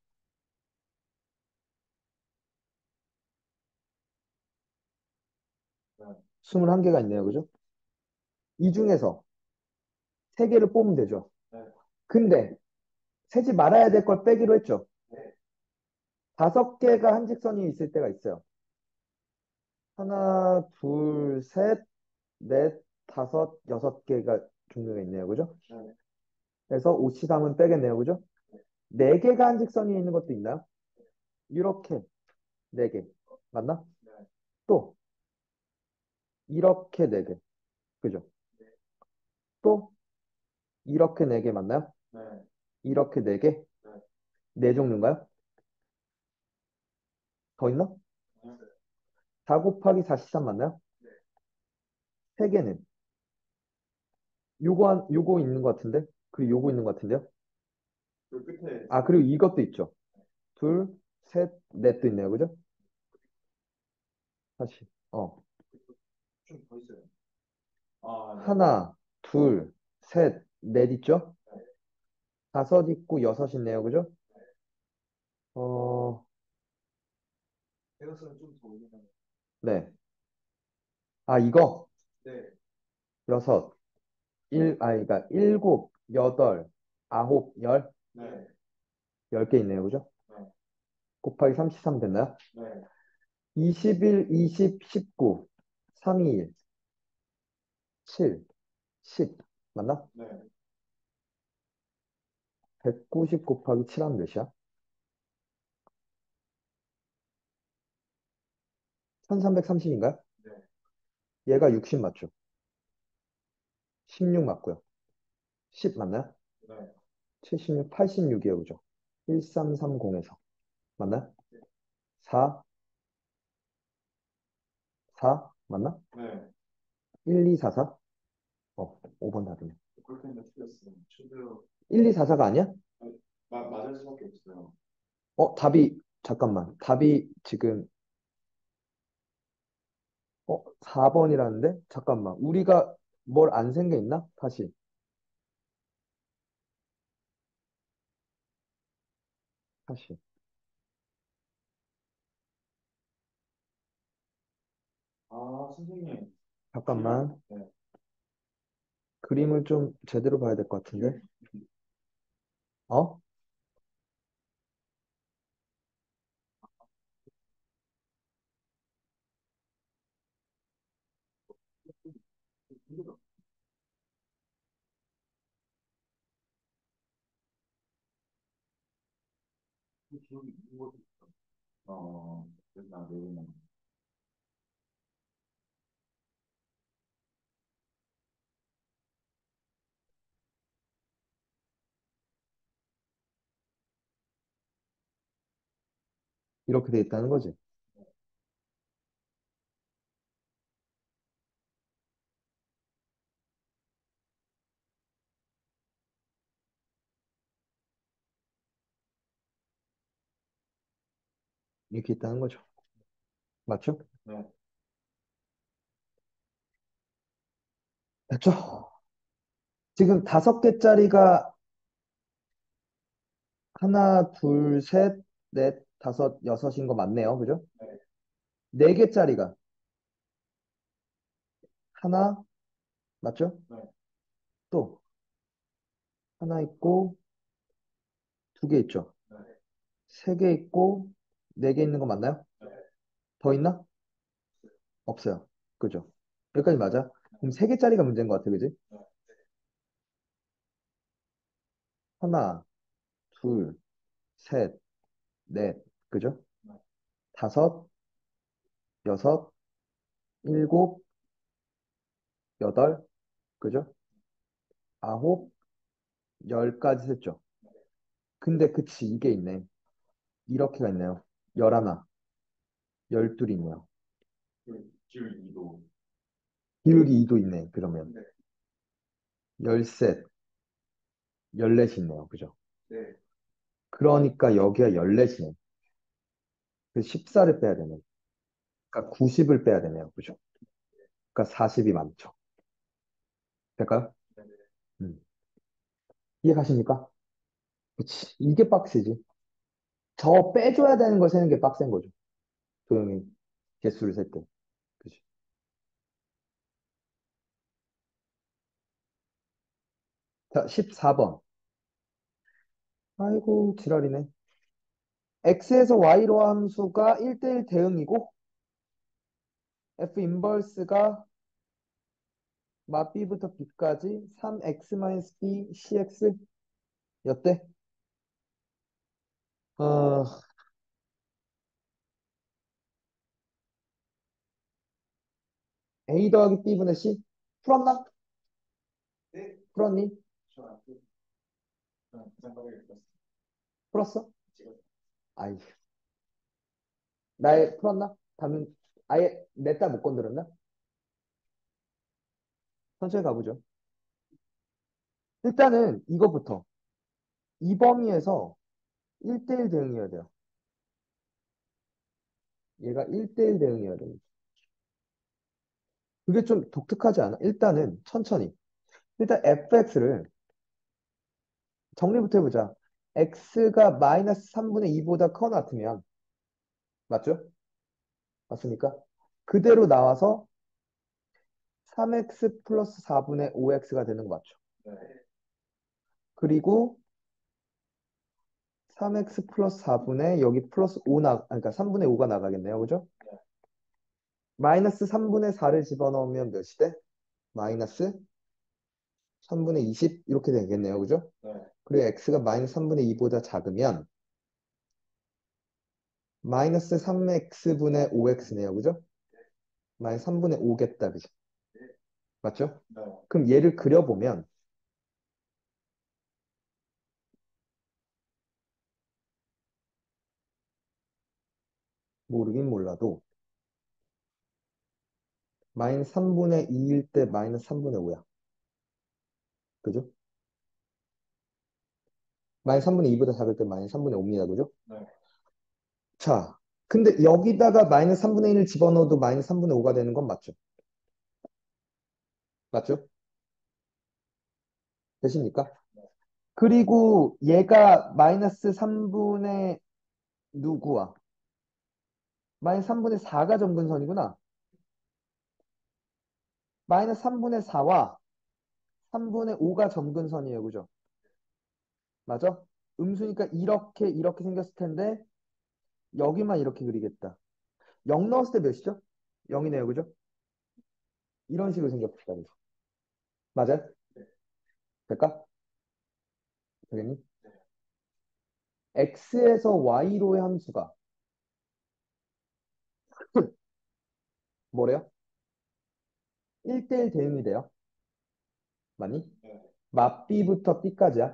네. 21개가 있네요. 그죠? 이 중에서 3개를 뽑으면 되죠. 네. 근데 세지 말아야 될 걸 빼기로 했죠. 네. 5개가 한 직선이 있을 때가 있어요. 하나, 둘, 셋, 넷, 다섯, 6개가 종류가 있네요. 그죠? 네. 그래서 오치삼은 빼겠네요. 그죠? 4개가 한 직선이 있는 것도 있나요? 이렇게 4개. 맞나? 네. 또 이렇게 4개. 그죠? 또 이렇게 4개 맞나요? 네. 이렇게 4개? 네. 4종류인가요? 더 있나? 네. 4 곱하기 4, 13 맞나요? 3개는 요거 있는 것 같은데? 그리고 요거 있는 것 같은데요? 그 끝에 아, 그리고 이것도 있죠. 둘, 셋, 넷도 있네요. 그죠? 다시. 좀 더 있어요. 아, 네. 하나, 둘, 셋, 넷 있죠? 네. 5 있고 6 있네요. 그죠? 어, 대각선은 좀더 올리면 네. 아, 이거? 네. 여섯, 그러니까 일곱, 여덟, 아홉, 열, 네. 열 개 있네요. 그죠? 네. 곱하기 33 됐나요? 네. 21, 20, 19, 3, 2, 1, 7, 10. 맞나? 네. 190 곱하기 7 하면 몇이야? 1330인가요? 네. 얘가 60 맞죠? 16 맞고요. 10 맞나요? 네. 76, 86이에요. 그죠? 1330에서. 맞나요? 4, 4 맞나? 네. 1, 2, 4, 4? 5번 답이네. 그렇게 했는데 틀렸어요. 최대로 1, 2, 4, 4가 아니야? 맞을 수밖에 없어요. 잠깐만. 답이 지금, 4번이라는데? 잠깐만. 우리가 뭘 안 센 게 있나? 다시. 아, 선생님. 잠깐만. 네. 그림을 좀 제대로 봐야 될 것 같은데. 어? 그래서 나 내일은 이렇게 돼 있다는 거지. 이렇게 있다는 거죠. 맞죠? 네. 됐죠? 지금 5개짜리가 하나, 둘, 셋, 넷, 다섯, 여섯인 거 맞네요. 그죠? 네. 4개짜리가 하나, 맞죠? 네. 또 하나 있고, 2개 있죠? 네. 3개 있고, 4개 있는 거 맞나요? 네. 더 있나? 없어요. 그죠? 여기까지 맞아? 그럼 3개짜리가 문제인 것 같아. 그지? 네. 하나, 둘, 셋, 넷. 그죠? 네. 다섯, 여섯, 일곱, 여덟. 그죠? 아홉, 열까지 했죠. 근데 그치, 이게 있네. 이렇게가 있네요. 열하나, 열둘이 있네요. 줄 2도. 기울기 2도 있네. 그러면 네. 열셋, 열넷이 있네요. 그죠? 네. 그러니까 여기가 열넷이네. 그 14를 빼야 되네. 그러니까 90을 빼야 되네요. 그죠? 그러니까 40이 많죠. 될까요? 네. 음. 이해가십니까? 그치. 이게 빡세지. 저 빼줘야 되는 걸 세는 게 빡센 거죠. 조용히 개수를 셀 때. 그치. 자, 14번. 아이고, 지랄이네. x에서 y로 함수가 1대1 대응이고, f 인버스가 마 b부터 b까지 3x-b cx 였대. 어, a 더하기 b분의 c? 풀었나? 네. 풀었니? 저안 생각하게 됐어요. 풀었어? 지금 아이, 나의 풀었나? 답은 아예 냈다 못 건드렸나? 천천히 가보죠. 일단은 이거부터. 이 범위에서 1대1 대응이어야 돼요. 얘가 1대1 대응이어야 됩니다. 그게 좀 독특하지 않아? 일단은 천천히. 일단 fx를 정리부터 해보자. x가 마이너스 3분의 2보다 커나 같으면 맞죠? 맞습니까? 그대로 나와서 3x 플러스 4분의 5x가 되는 거 맞죠? 네. 그리고 3x 플러스 4분의 여기 플러스 5 그러니까 3분의 5가 나가겠네요. 그죠? 마이너스 3분의 4를 집어넣으면 몇이 돼? 마이너스 3분의 20 이렇게 되겠네요. 그죠? 네. 그리고 x가 마이너스 3분의 2보다 작으면 마이너스 3x분의 5x네요. 그죠? 마이너스 3분의 5겠다. 그죠? 맞죠? 네. 그럼 얘를 그려보면 모르긴 몰라도 마이너스 3분의 2일 때 마이너스 3분의 5야. 그죠? 마이너스 3분의 2보다 작을 때 마이너스 3분의 5입니다. 그죠? 네. 자, 근데 여기다가 마이너스 3분의 1을 집어넣어도 마이너스 3분의 5가 되는 건 맞죠? 맞죠? 되십니까? 그리고 얘가 마이너스 3분의 누구야? 마이너스 3분의 4가 점근선이구나. 마이너스 3분의 4와 3분의 5가 점근선이에요. 그죠? 맞아? 음수니까 이렇게 생겼을 텐데 여기만 이렇게 그리겠다. 0 넣었을 때 몇이죠? 0이네요. 그죠? 이런 식으로 생겼다. 그죠? 맞아요? 될까? 되겠니? x에서 y로의 함수가 뭐래요? 1대1 대응이 돼요. 맞니? 네. 맛비부터 b까지야.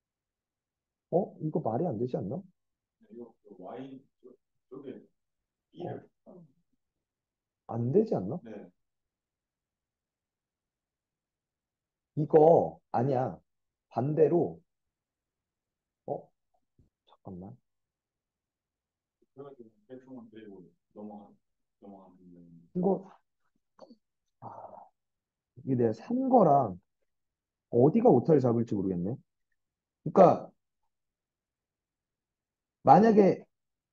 이거 말이 안 되지 않나? 이거 Y 쪽에 어, 1을 안 되지 않나? 네. 이거 아니야. 반대로 어 잠깐만. 그래가지고 대충은 그리고 넘어가는 이거 아, 이게 내가 산 거랑 어디가 오타를 잡을지 모르겠네. 그러니까 만약에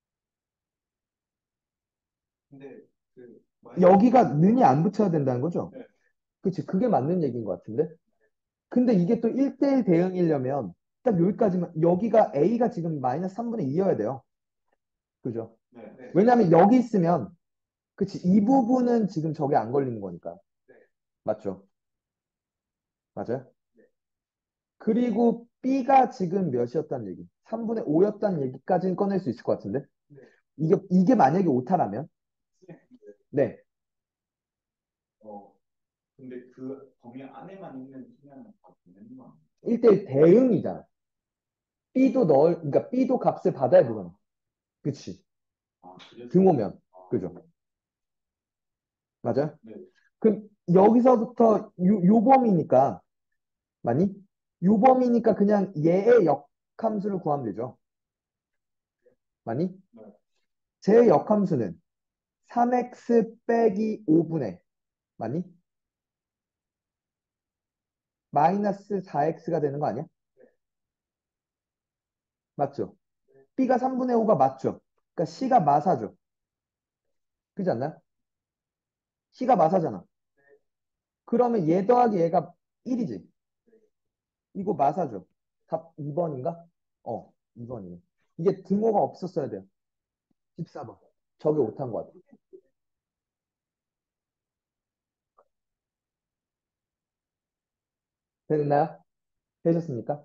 근데 그 여기가 는이 안 붙여야 된다는 거죠? 네. 그치? 그게 맞는 얘기인 것 같은데? 근데 이게 또 1대1 대응이려면 딱 여기까지만 여기가 A가 지금 마이너스 3분의 2여야 돼요. 그죠? 네. 네. 왜냐하면 여기 있으면 그치? 이 부분은 지금 저게 안 걸리는 거니까. 맞죠? 맞아요? 그리고 B가 지금 몇이었다는 얘기? 3분의 5였다는 얘기까지는 꺼낼 수 있을 것 같은데? 이게 만약에 오타라면? 네. 어, 근데 그 범위 안에만 있는 수면은 다 되는 거 아니에요? 1대1 대응이잖아. 그러니까 B도 값을 받아야 되잖아. 그치? 아, 그래서 등호면. 아, 그죠? 맞아요? 네. 그럼 여기서부터 요 범위니까, 맞니? 요 범위니까 그냥 얘의 역함수를 구하면 되죠. 맞니? 네. 제 역함수는 3x 빼기 5분의, 맞니? 마이너스 4x가 되는 거 아니야? 맞죠? b가 3분의 5가 맞죠? 그러니까 c가 마사죠. 그렇지 않나요? c가 마사잖아. 그러면 얘 더하기 얘가 1이지. 이거 마사죠. 답 2번인가? 2번이네. 이게 등호가 없었어야 돼요. 14번. 저게 못한 것 같아. 됐나요? 되셨습니까?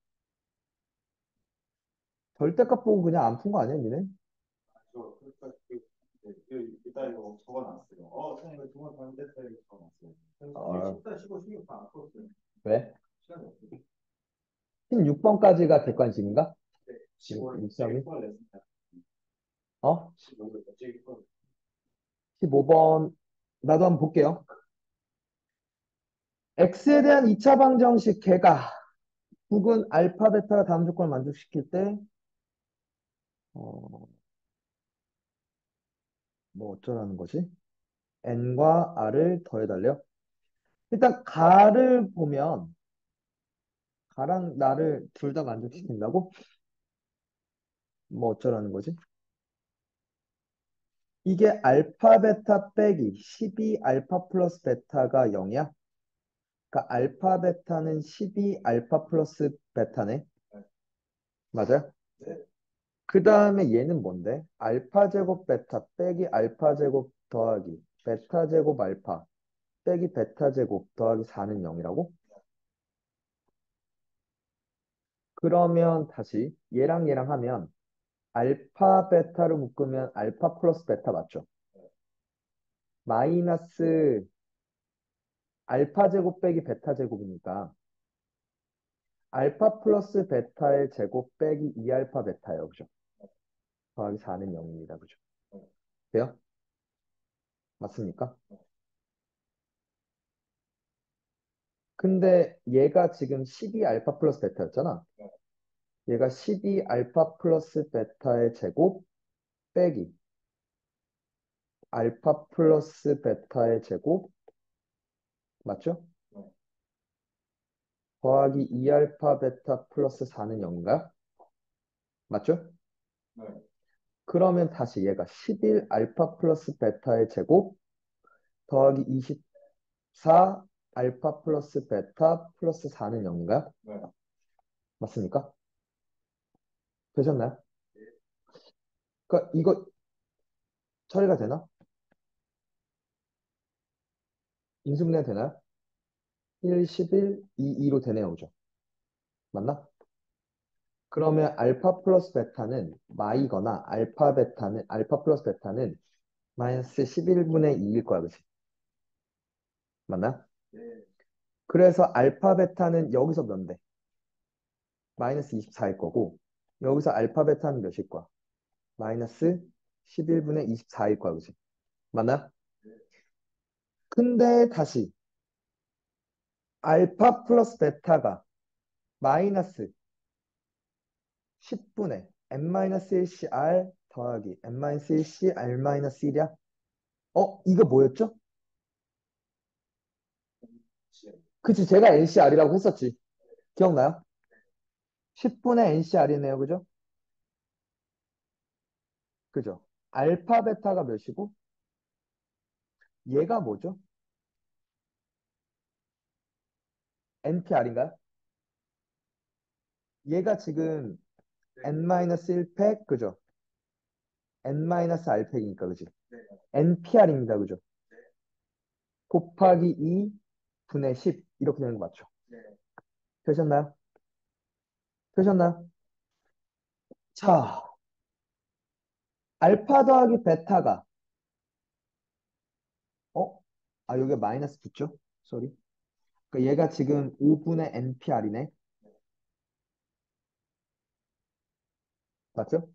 절대값 보고 그냥 안 푼 거 아니야, 니네? 그러니까 이따 이거 적어놨어요. 선생님 이거 중간 잘못됐다 이거 적어놨어요. 그래서 어, 14, 15, 16 다안 풀었어요. 왜? 시간이 없어요. 16번까지가 객관식인가? 네, 16, 15를 13이? 냈습니다. 어? 15를 갑자기 풀었어요. 15번. 나도 한번 볼게요. x에 대한 2차 방정식 개가 국은 알파, 베타가 다음 조건을 만족시킬 때, 어, 뭐 어쩌라는 거지? n과 r을 더해달래요. 일단 가를 보면 가랑 나를 둘 다 만족시킨다고? 뭐 어쩌라는 거지? 이게 알파 베타 빼기 12 알파 플러스 베타가 0이야? 그러니까 알파 베타는 12 알파 플러스 베타네. 맞아요? 그 다음에 얘는 뭔데? 알파 제곱 베타 빼기 알파 제곱 더하기 베타 제곱 알파 빼기 베타 제곱 더하기 4는 0이라고? 그러면 다시 얘랑 얘랑 하면 알파 베타로 묶으면 알파 플러스 베타 맞죠? 마이너스 알파 제곱 빼기 베타 제곱이니까 알파 플러스 베타의 제곱 빼기 2알파 베타예요. 그죠? 더하기 4는 0입니다. 그죠? 돼요? 맞습니까? 근데 얘가 지금 12 알파 플러스 베타였잖아. 얘가 12 알파 플러스 베타의 제곱 빼기 알파 플러스 베타의 제곱 맞죠? 더하기 2알파 베타 플러스 4는 0인가요? 맞죠? 그러면 다시 얘가 11 알파 플러스 베타의 제곱 더하기 24 알파 플러스 베타 플러스 4는 0인가요? 맞습니까? 되셨나요? 그러니까 이거 처리가 되나? 인수분해 되나요? 1, 11, 2, 2로 되네요. 그죠? 맞나? 그러면 알파 플러스 베타는 마이거나 알파 플러스 베타는 마이너스 11분의 2일 거야. 그치? 맞나? 그래서 알파 베타는 여기서 몇인데? 마이너스 24일 거고 여기서 알파 베타는 몇일 거야? 마이너스 11분의 24일 거야. 그치? 맞나? 근데 다시 알파 플러스 베타가 마이너스 10분의 n-1cr 더하기 n-1cr-1이야? 이거 뭐였죠? 그치, 제가 ncr이라고 했었지. 기억나요? 10분의 ncr이네요. 그죠? 그죠? 알파 베타가 몇이고 얘가 뭐죠? npr인가요? 얘가 지금 n-1팩 그죠? n-r팩이니까 그지? npr입니다. 그죠? 곱하기 2 분의 10 이렇게 되는 거 맞죠? 되셨나요? 되셨나요? 자, 알파 더하기 베타가 어? 여기가 마이너스 붙죠? 쏘리. 그러니까 얘가 지금 5분의 npr이네. 맞죠?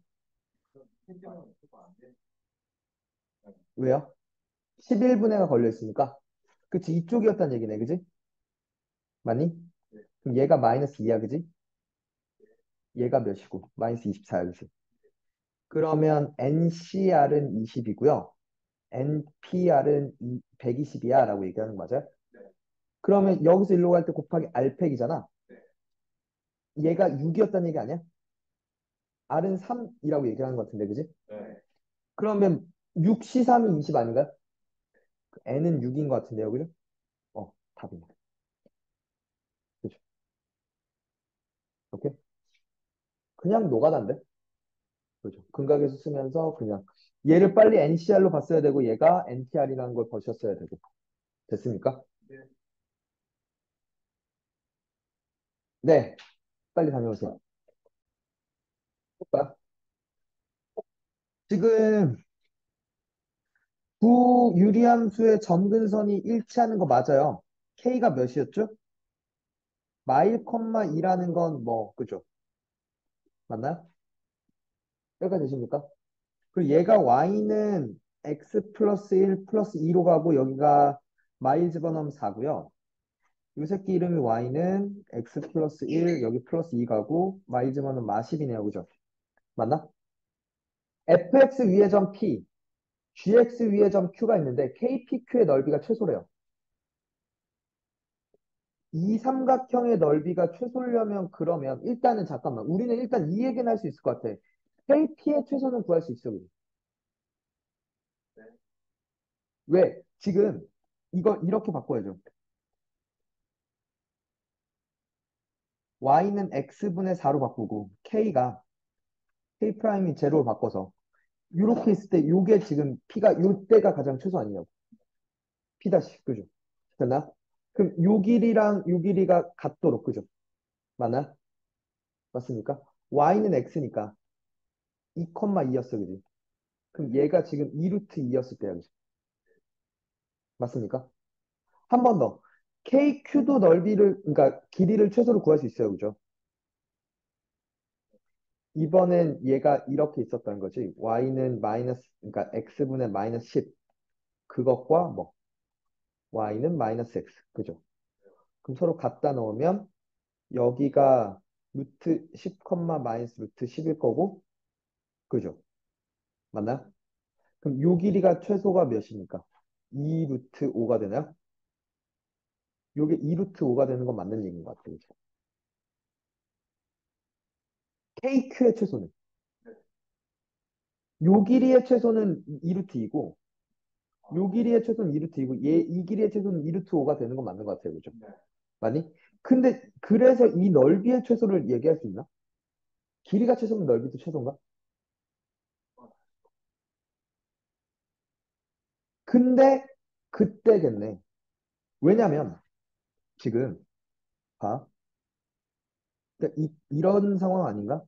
왜요? 11분의가 걸려 있으니까. 그치, 이쪽이었단 얘기네. 그지? 맞니? 그럼 얘가 마이너스 2야. 그지? 얘가 몇이고? 마이너스 24야. 그지? 그러면 ncr은 20이고요. npr은 120이야. 라고 얘기하는 거 맞아요? 그러면 여기서 일로 갈 때 곱하기 r팩이잖아. 얘가 6이었단 얘기 아니야? r은 3이라고 얘기하는 것 같은데. 그지? 그러면 6시 3이 20 아닌가요? n은 6인 것 같은데요. 그죠? 답입니다. 그죠? 오케이? 그냥 노가다인데? 그죠? 근각에서 쓰면서 그냥 얘를 빨리 NCR로 봤어야 되고 얘가 NTR이라는 걸 보셨어야 되고 됐습니까? 네, 빨리 다녀오세요. 볼까? 지금 부유리함수의 점근선이 일치하는 거 맞아요. K가 몇이었죠? 마일 콤마 2라는 건 뭐, 그죠? 맞나요? 여기까지 되십니까? 그리고 얘가 Y는 X 플러스 1 플러스 2로 가고 여기가 마일 집어넣으면 4고요. 이 새끼 이름이 Y는 X 플러스 1 여기 플러스 2 가고 Y 집어넣으면 마십이네요. 그죠? 맞나? fx 위의 점 P, gx 위의 점 Q가 있는데 KPQ의 넓이가 최소래요. 이 삼각형의 넓이가 최소려면 그러면 일단은 잠깐만 우리는 일단 이 얘기는 할 수 있을 것 같아. KP의 최소는 구할 수 있어. 그지? 왜? 지금 이거 이렇게 바꿔야죠. y는 x분의 4로 바꾸고 k가 k 프라임이 제로로 바꿔서 이렇게 있을 때 요게 지금 p가 요때가 가장 최소 아니냐고. p 다시 그죠? 됐나? 그럼 요 길이랑 요 길이가 같도록 그죠? 맞나? 맞습니까? y는 x니까 2,2였어 그지? 그럼 얘가 지금 2루트 2였을 때야 그지? 맞습니까? 한 번 더. KQ도 넓이를, 그러니까 길이를 최소로 구할 수 있어요. 그죠? 이번엔 얘가 이렇게 있었다는 거지. Y는 마이너스, 그러니까 X분의 마이너스 10. 그것과 뭐, Y는 마이너스 X. 그죠? 그럼 서로 갖다 놓으면 여기가 루트 10, 마이너스 루트 10일 거고, 그죠? 맞나요? 그럼 요 길이가 최소가 몇입니까? 2 루트 5가 되나요? 요게 2 루트 5가 되는 건 맞는 얘기인 것 같아요. 그죠? KQ의 최소는? 요 길이의 최소는 2루트 2고 요 길이의 최소는 2루트 2고 얘 이 길이의 최소는 2루트 5가 되는 건 맞는 것 같아요. 그죠? 맞니? 근데 그래서 이 넓이의 최소를 얘기할 수 있나? 길이가 최소면 넓이도 최소인가? 근데 그때겠네. 왜냐면 지금 봐. 그러니까 이런 상황 아닌가?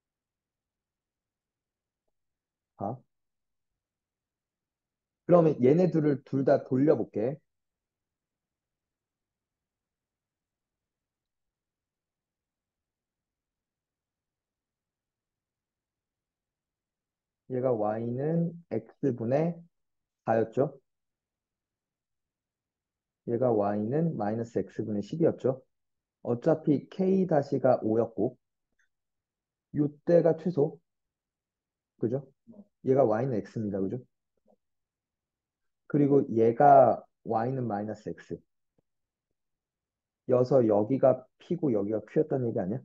봐. 그러면 얘네 둘을 둘 다 돌려볼게. 얘가 y는 x분의 4였죠. 얘가 y는 마이너스 x분의 10이었죠. 어차피 k-가 5였고 요때가 최소. 그죠? 얘가 y는 x입니다. 그죠? 그리고 얘가 y는 마이너스 x. 여서 여기가 p고 여기가 q였다는 얘기 아니야?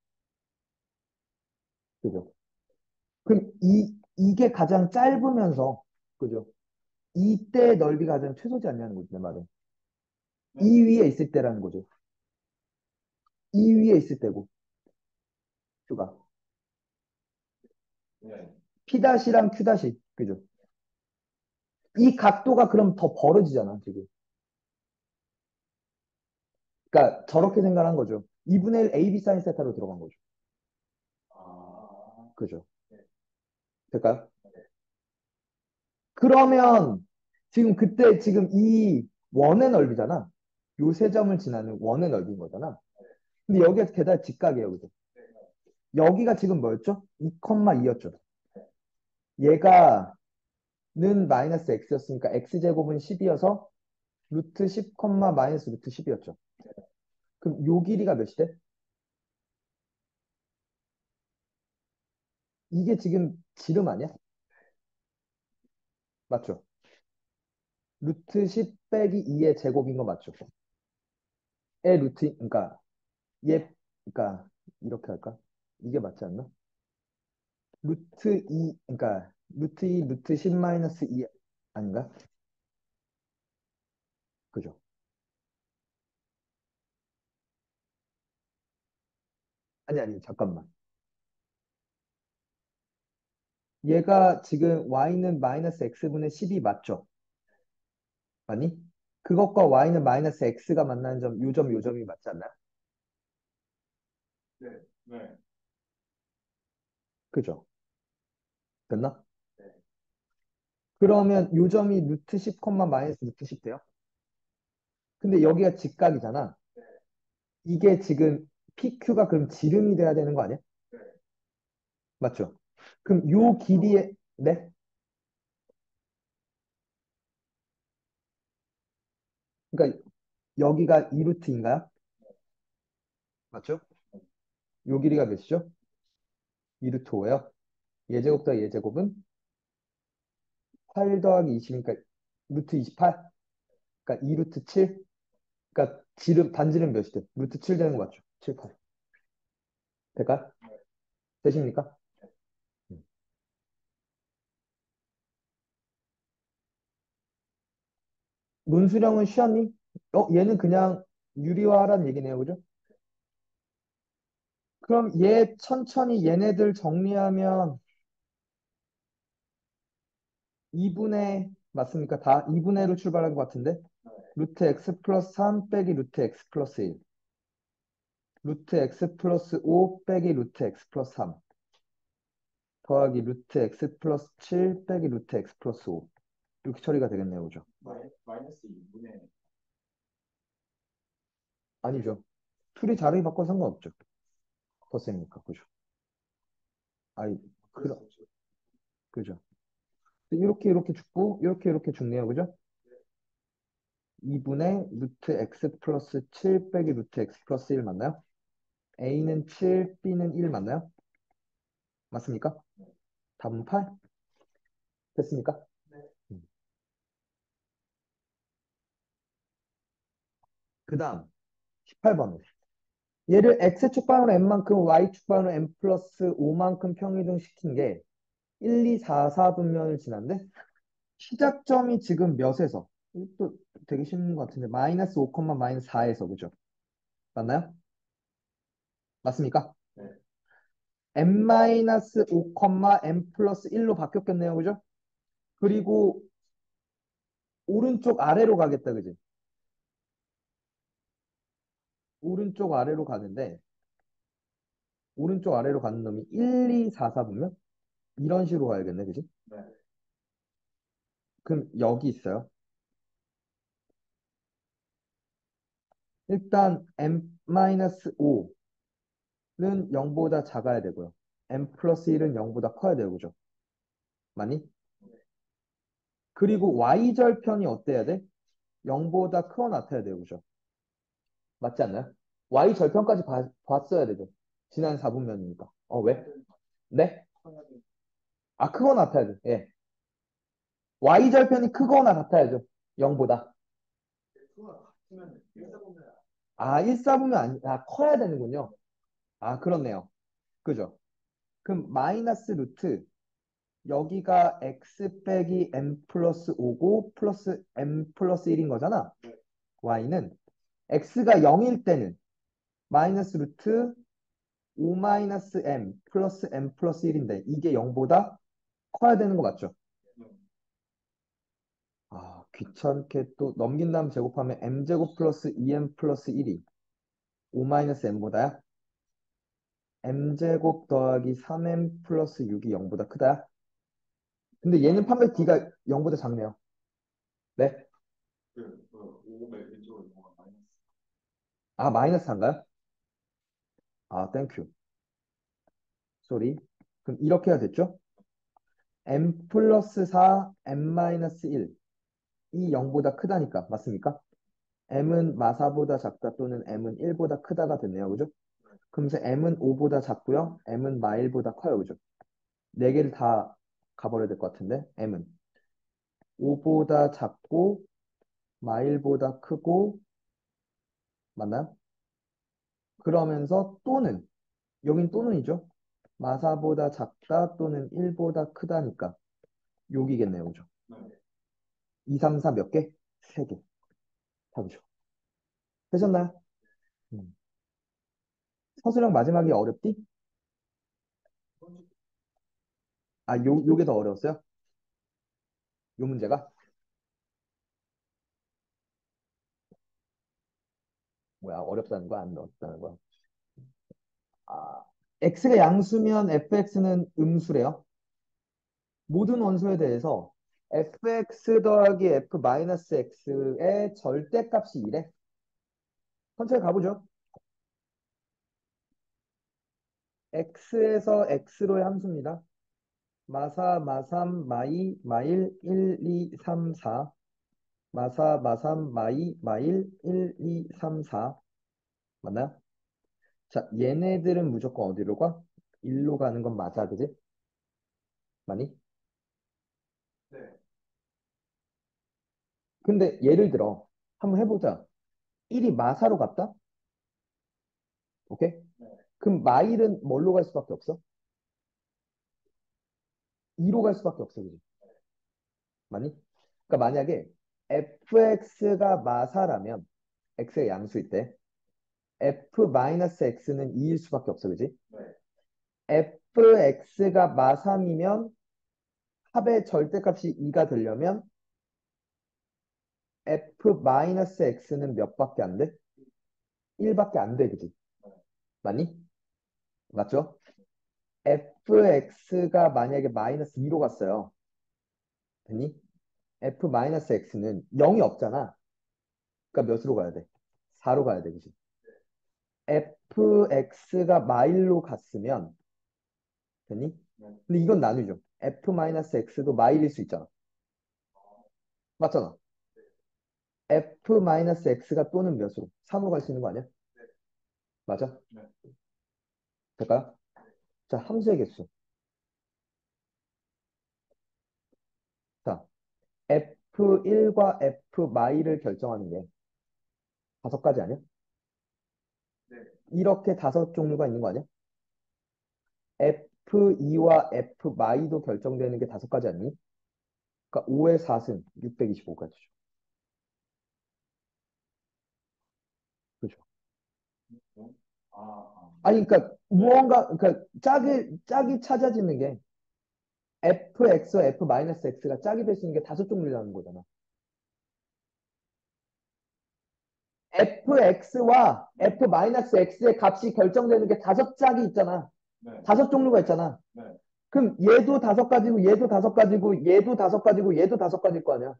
그죠? 그럼 이게 가장 짧으면서, 그죠? 이때 넓이가 가장 최소지 않냐는 거지, 내 말은. 이 위에 있을 때라는 거죠. 이 위에 있을 때고, q가. p-랑 q-, 그죠? 이 각도가 그럼 더 벌어지잖아, 지금. 그러니까 저렇게 생각한 거죠. 2분의 1 AB 사인 세타로 들어간 거죠. 그죠? 될까요? 그러면 지금 그때 지금 이 원의 넓이잖아. 요 세 점을 지나는 원의 넓이인 거잖아. 근데 여기가 게다가 직각이에요. 그죠? 여기가 지금 뭐였죠? 2,2였죠. 얘가 는 마이너스 x였으니까 x제곱은 10이어서 루트 10, 마이너스 루트 10이었죠. 그럼 요 길이가 몇이 돼? 이게 지금 지름 아니야? 맞죠? 루트 10 빼기 2의 제곱인 거 맞죠? 의 루트, 그러니까 얘, 그러니까 이렇게 할까? 이게 맞지 않나? 루트 2, 그러니까 루트 2, 루트 10 마이너스 2 아닌가? 그죠? 아니, 아니, 잠깐만. 얘가 지금 y는 마이너스 x분의 10이 맞죠? 아니? 그것과 y는 마이너스 x가 만나는 점, 요 점이 맞지 않나요? 그죠? 됐나? 그러면 요 점이 루트 10, 마이너스 루트 10 돼요? 근데 여기가 직각이잖아. 이게 지금 PQ가 그럼 지름이 돼야 되는 거 아니야? 맞죠? 그럼 요 길이에, 네? 그러니까 여기가 2루트인가요? 맞죠? 요 길이가 몇이죠? 2루트 5예요. 예제곱 더하기 예제곱은 8 더하기 20이니까 루트 28? 그러니까 2루트 7? 그러니까 지름, 반지름 몇이 돼? 루트 7 되는 거 맞죠? 7, 8. 될까요? 되십니까? 음. 문수령은 쉬었니? 얘는 그냥 유리화하라는 얘기네요. 그죠? 그럼 얘 천천히 얘네들 정리하면 2분의, 맞습니까? 다 2분의로 출발한 것 같은데? 루트 x 플러스 3 빼기 루트 x 플러스 1. 루트 x 플러스 5 빼기 루트 x 플러스 3. 더하기 루트 x 플러스 7 빼기 루트 x 플러스 5. 이렇게 처리가 되겠네요. 그죠? 마이너스 2분의 아니죠. 둘이 자리 바꿔 상관없죠. 더 세니까. 그죠? 아이, 그래서 그죠? 이렇게 죽고, 이렇게 죽네요. 그죠? 2분의 루트 x 플러스 7 빼기 루트 x 플러스 1 맞나요? a는 7, b는 1 맞나요? 맞습니까? 답은 8? 됐습니까? 음. 그 다음 18번. 얘를 x축방으로 n만큼 y축방으로 n 플러스 5만큼 평이동시킨 게 1, 2, 4, 4분면을 지났는데 시작점이 지금 몇에서? 또 되게 쉬운 것 같은데 마이너스 5, 마이너스 4에서 그죠? 맞나요? 맞습니까? 네. n-5, n 플러스 1로 바뀌었겠네요. 그죠? 그리고 오른쪽 아래로 가겠다. 그지? 오른쪽 아래로 가는데 오른쪽 아래로 가는 놈이 1, 2, 4, 4분면 이런 식으로 가야겠네. 그지? 네. 그럼 여기 있어요. 일단 n-5는 0보다 작아야 되고요. n 플러스 1은 0보다 커야 되고 그죠? 많이? 그리고 y절편이 어때야 돼? 0보다 크거나 같아야 돼요. 그죠? 맞지 않나요? y절편까지 봤어야 되죠. 지난 4분면이니까. 왜? 네? 아, 크거나 같아야 돼. 예. y절편이 크거나 같아야죠. 0보다. 아, 1, 4분면 커야 되는군요. 아, 그렇네요. 그죠? 그럼 마이너스 루트 여기가 x 빼기 m 플러스 5고 플러스 m 플러스 1인 거잖아. y는 x가 0일 때는 마이너스 루트 5 마이너스 m 플러스 m 플러스 1인데 이게 0보다 커야 되는 거 맞죠? 아, 귀찮게 또 넘긴 다음 제곱하면 m제곱 플러스 2m 플러스 1이 5 마이너스 m보다야? m제곱 더하기 3m 플러스 6이 0보다 크다. 근데 얘는 판별 d가 0보다 작네요. 네? 그 5 왼쪽으로 마이너스. 아, 마이너스 한가요? 아, 땡큐. 쏘리. 그럼 이렇게 해야 됐죠? m 플러스 4, m 마이너스 1. 이 0보다 크다니까. 맞습니까? m은 마사보다 작다 또는 m은 1보다 크다가 됐네요. 그죠? 그러면서 m은 5보다 작고요. m은 마일보다 커요. 그죠? 네 개를 다 가버려야 될 것 같은데. m은 5보다 작고 마일보다 크고 맞나요? 그러면서 또는 여긴 또는이죠. 마사보다 작다 또는 1보다 크다니까 여기겠네요. 그죠? 2, 3, 4 몇 개? 3개. 답이죠. 되셨나요? 음. 서술형 마지막이 어렵디? 아, 요게 더 어려웠어요? 요 문제가? 뭐야, 어렵다는 거야? 안 어렵다는 거야? 아, x가 양수면 fx는 음수래요. 모든 원소에 대해서 fx 더하기 f 마이너스 x의 절대값이 2래. 천천히 가보죠. x에서 x로의 함수입니다. 마사, 마삼, 마이, 마일, 1, 2, 3, 4. 마사, 마삼, 마이, 마일, 1, 2, 3, 4. 맞나요? 자, 얘네들은 무조건 어디로 가? 1로 가는 건 맞아, 그지? 많이? 네. 근데 예를 들어, 한번 해보자. 1이 마사로 갔다? 오케이? 그럼 마일은 뭘로 갈 수밖에 없어? 2로 갈 수밖에 없어, 그지? 많이? 그러니까 만약에 fx가 마사라면, x의 양수일 때, f-x는 2일 수밖에 없어, 그지? 네. fx가 마3이면 합의 절대값이 2가 되려면 f-x는 몇 밖에 안 돼? 1밖에 안 돼, 그지? 맞니? 맞죠? fx가 만약에 마이너스 2로 갔어요. 됐니? f-x는 0이 없잖아. 그러니까 몇으로 가야 돼? 4로 가야 돼, 그지? fx가 마일로 갔으면, 됐니? 네. 근데 이건 나누죠. f-x도 마일일 수 있잖아. 맞잖아. f-x가 또는 몇으로? 3으로 갈 수 있는 거 아니야? 맞아? 네. 될까요? 자, 함수의 개수. 자, f1과 f-를 결정하는 게 다섯 가지 아니야? 네. 이렇게 다섯 종류가 있는 거 아니야? f2와 f-도 결정되는 게 다섯 가지 아니니? 그러니까 5의 4승 625가지죠. 그죠? 네. 아, 아. 아니, 그러니까 무언가, 그러니까 짝이 찾아지는 게 fx와 f-x가 짝이 될 수 있는 게 다섯 종류라는 거잖아. fx와 f-x의 값이 결정되는 게 다섯 짝이 있잖아. 네. 다섯 종류가 있잖아. 네. 그럼 얘도 다섯 가지고, 얘도 다섯 가지고, 얘도 다섯 가지고, 얘도 다섯 가지일 거 아니야.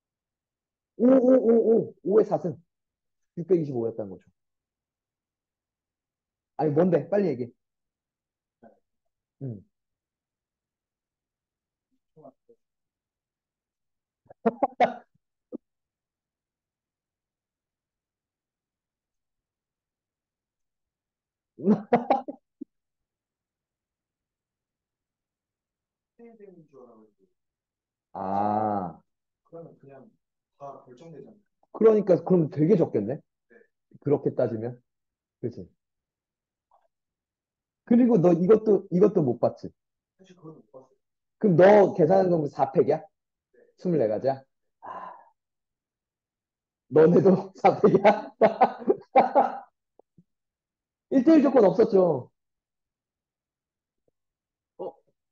5의 4승. 625였다는 거죠. 아니, 뭔데? 빨리 얘기해. 음. 해야 되는 줄 알았는데. 아, 그러면 그냥 다 결정되잖아요. 그러니까, 그럼 되게 적겠네? 그렇게 따지면. 그치? 그리고 너 이것도 못 봤지? 사실 그건 못 봤어요. 그럼 너 계산한 건 4팩이야? 24가지야? 아, 너네도 4팩이야? 1대1 조건 없었죠? 어,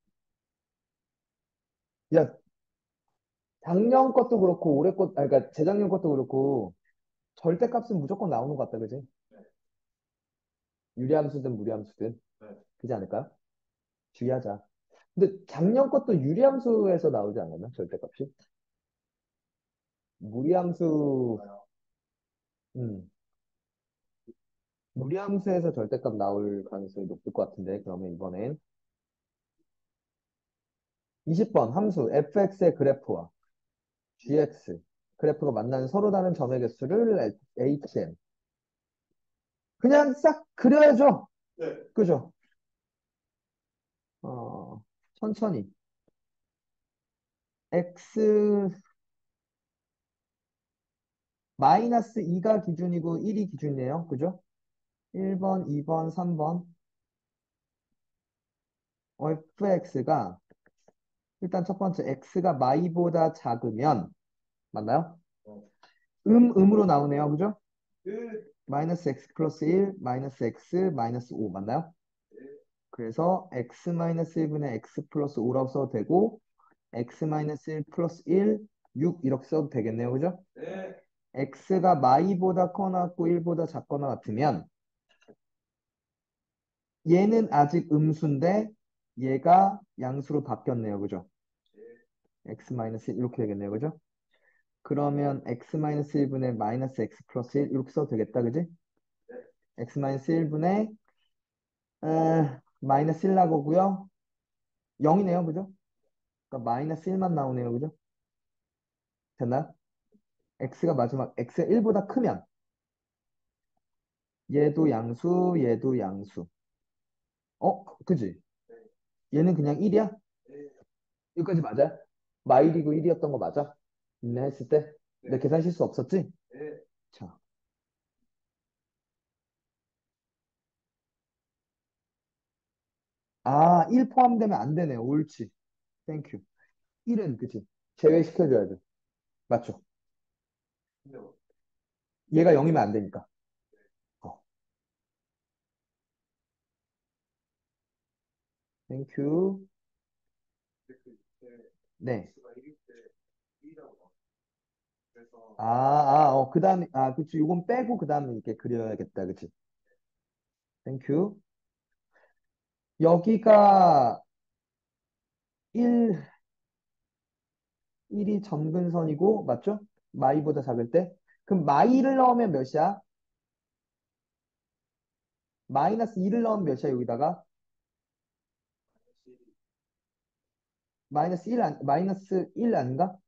야, 작년 것도 그렇고, 올해 것, 아, 그러니까 재작년 것도 그렇고, 절대값은 무조건 나오는 것 같다, 그지? 네. 유리함수든 무리함수든. 네. 그지 않을까요? 주의하자. 근데 작년 것도 유리함수에서 나오지 않았나? 절대값이? 무리함수, 음, 무리함수에서 절대값 나올 가능성이 높을 것 같은데, 그러면 이번엔 20번 함수 fx의 그래프와 gx, 그래프가 만나는 서로 다른 점의 개수를 hm. 그냥 싹 그려야죠. 네. 그죠? 어, 천천히. x 마이너스 2가 기준이고 1이 기준이에요. 그죠? 1번, 2번, 3번. fx가 일단 첫 번째 x가 마이보다 작으면 맞나요? 어. 음으로 나오네요. 그죠? 그, 마이너스 x 플러스 1, 마이너스 x, 마이너스 5 맞나요? 그래서 x 마이너스 1분의 x 플러스 5라고 써도 되고 x 마이너스 1 플러스 1, 6 이렇게 써도 되겠네요. 그죠? 네. x가 마이보다 커나 같고 1보다 작거나 같으면 얘는 아직 음수인데 얘가 양수로 바뀌었네요. 그죠? x 마이너스 1 이렇게 되겠네요. 그죠? 그러면 x 마이너스 1분의 마이너스 x 플러스 1 이렇게 써도 되겠다. 그지? x 마이너스 1분의 마이너스 1 나오고요. 0이네요. 그죠? 그러니까 마이너스 1만 나오네요. 그죠? 됐나요? x가 마지막 x가 1보다 크면 얘도 양수, 얘도 양수. 그지? 얘는 그냥 1이야? 여기까지 맞아? 마일이고 1이었던 거 맞아? 했을 때? 내 계산 실수 없었지? 네. 자. 아, 1 포함되면 안 되네요. 옳지. 땡큐. 1은 그지? 제외시켜줘야 돼. 맞죠? 근데 얘가 0이면 안 되니까. 어, 땡큐. 네. 그 다음에, 그치. 이건 빼고 그 다음에 이렇게 그려야겠다. 그치. 땡큐. 여기가 1, 일이 점근선이고, 맞죠? 마이보다 작을 때. 그럼 마이를 넣으면 몇이야? 마이너스 2를 넣으면 몇이야, 여기다가? 마이너스 1 아닌가?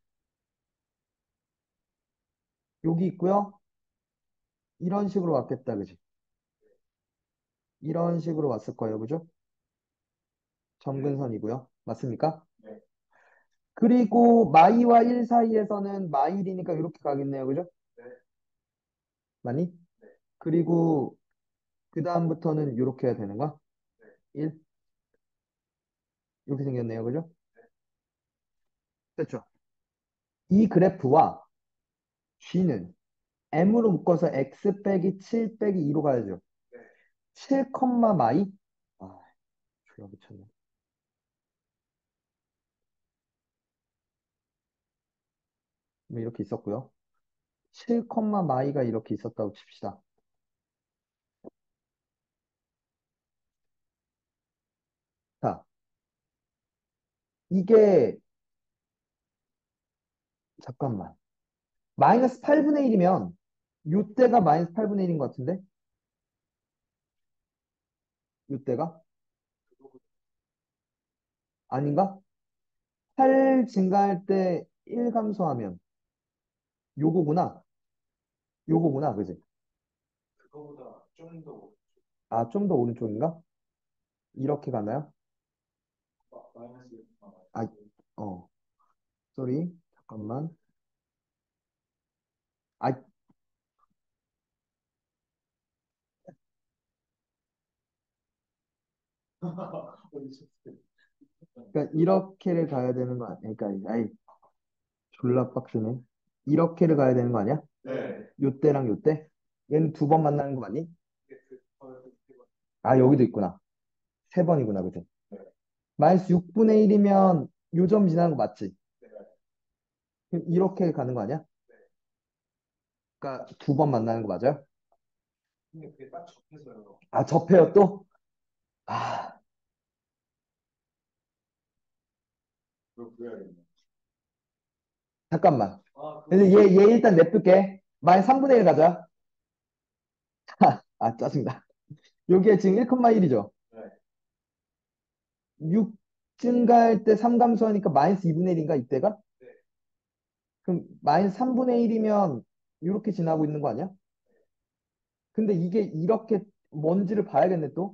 여기 있고요. 이런 식으로 왔겠다, 그지? 이런 식으로 왔을 거예요, 그죠? 점근선이고요. 맞습니까? 네. 그리고 마이와 1 사이에서는 마일이니까 이렇게 가겠네요, 그죠? 네. 많이? 네. 그리고 그 다음부터는 이렇게 해야 되는 거야? 네. 1? 이렇게 생겼네요, 그죠? 됐죠? 이 그래프와 G는 M으로 묶어서 X 빼기 7 빼기 2로 가야죠. 네. 7, 마이? 아, 졸라 미쳤네. 뭐 이렇게 있었고요. 7, 마이가 이렇게 있었다고 칩시다. 자, 이게, 잠깐만. 마이너스 8분의 1이면, 요때가 마이너스 8분의 1인 것 같은데? 요때가? 아닌가? 8 증가할 때 1 감소하면, 요거구나. 요거구나, 그지? 그거보다 좀 더 좀 더 오른쪽인가? 이렇게 가나요? 마이너스 아, 어, 쏘리. 잠깐만. 아, 그러니까 이렇게를 가야 되는 거 아니야? 그러니까, 졸라 빡세네. 이렇게를 가야 되는 거 아니야? 네. 요때랑 요때? 얘는 두 번 만나는 거 맞니? 여기도 있구나. 세 번이구나, 그지? 네. 마이너스 6분의 1이면 요 점 지나는 거 맞지? 네. 그럼 이렇게 가는 거 아니야? 그러니까 두 번 만나는 거 맞아요? 근데 그게 딱 접해서요. 접해요 또? 아, 그거 그래야겠네. 잠깐만. 그거 근데 얘 일단 냅둘게. 마이너스 3분의 1 가자. 짜증나. 여기에 지금 1,1이죠? 네. 6 증가할 때 3 감소하니까 마이너스 2분의 1인가 이때가? 네. 그럼 마이너스 3분의 1이면 이렇게 지나고 있는 거 아니야? 근데 이게 이렇게 뭔지를 봐야겠네 또.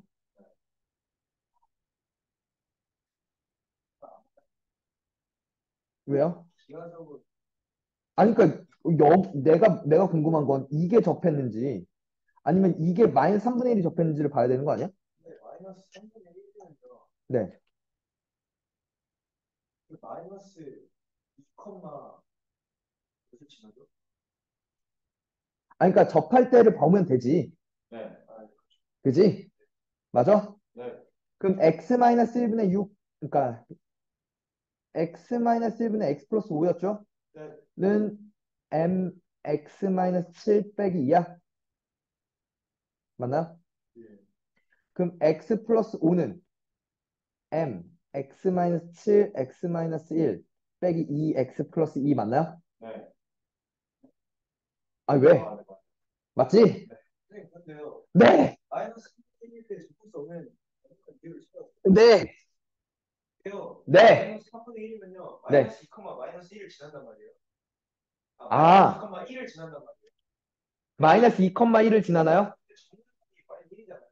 왜요? 기하적으로 그러니까 내가 궁금한 건 이게 접했는지 아니면 이게 마이너스 3분의 1이 접했는지를 봐야 되는 거 아니야? 네, 마이너스 3분의 1이면요. 네. 마이너스 2, 무슨 지나죠? 그러니까 접할 때를 보면 되지. 네. 그지? 맞아? 네. 그럼 x-1분의 6, 그러니까 x-1분의 x 플러스 5였죠? 네. 는 mx-7 빼기 2야? 맞나? 예. 그럼 x 플러스 5는 m x-7 x-1 빼기 2x 플러스 2 맞나요? 네. 왜? 네. 맞지? 네, 근데요. 네! 마이너스 3분의 1때 접근성은 이유를 찾아요. 네! 네! 마이너스 3분의 1이면요. 네. 마이너스 2, 마이너스 1을 지난단 말이에요. 아, 마이너스 2, 1을 지난단 말이에요. 마이너스 2,1을 지나나요? 근데 정답이 마이너스 1이잖아요.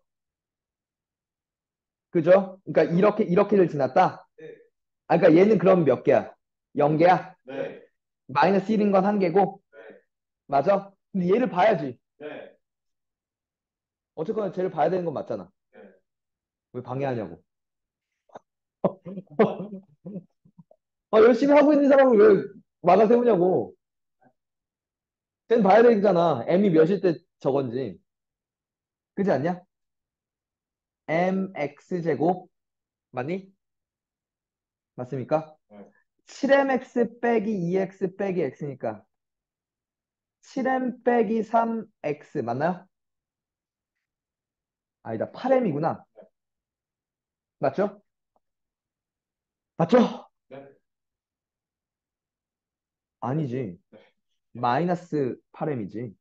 그죠? 그러니까 이렇게를 지났다? 네. 그러니까 얘는 그럼 몇 개야? 0개야? 네. 마이너스 1인 건 한 개고? 네. 맞아? 근데 얘를 봐야지. 네. 어쨌거나 쟤를 봐야 되는 건 맞잖아. 네. 왜 방해하냐고. 열심히 하고 있는 사람을 왜 막아 세우냐고. 쟤는 봐야 되잖아. m이 몇일 때 저건지. 그지 않냐? mx제곱 맞니? 맞습니까? 네. 7mx 빼기 2x 빼기 x니까 7m 빼기 3x 맞나요? 아니다. 8m이구나. 맞죠? 맞죠? 네. 아니지. 네. 마이너스 8m이지.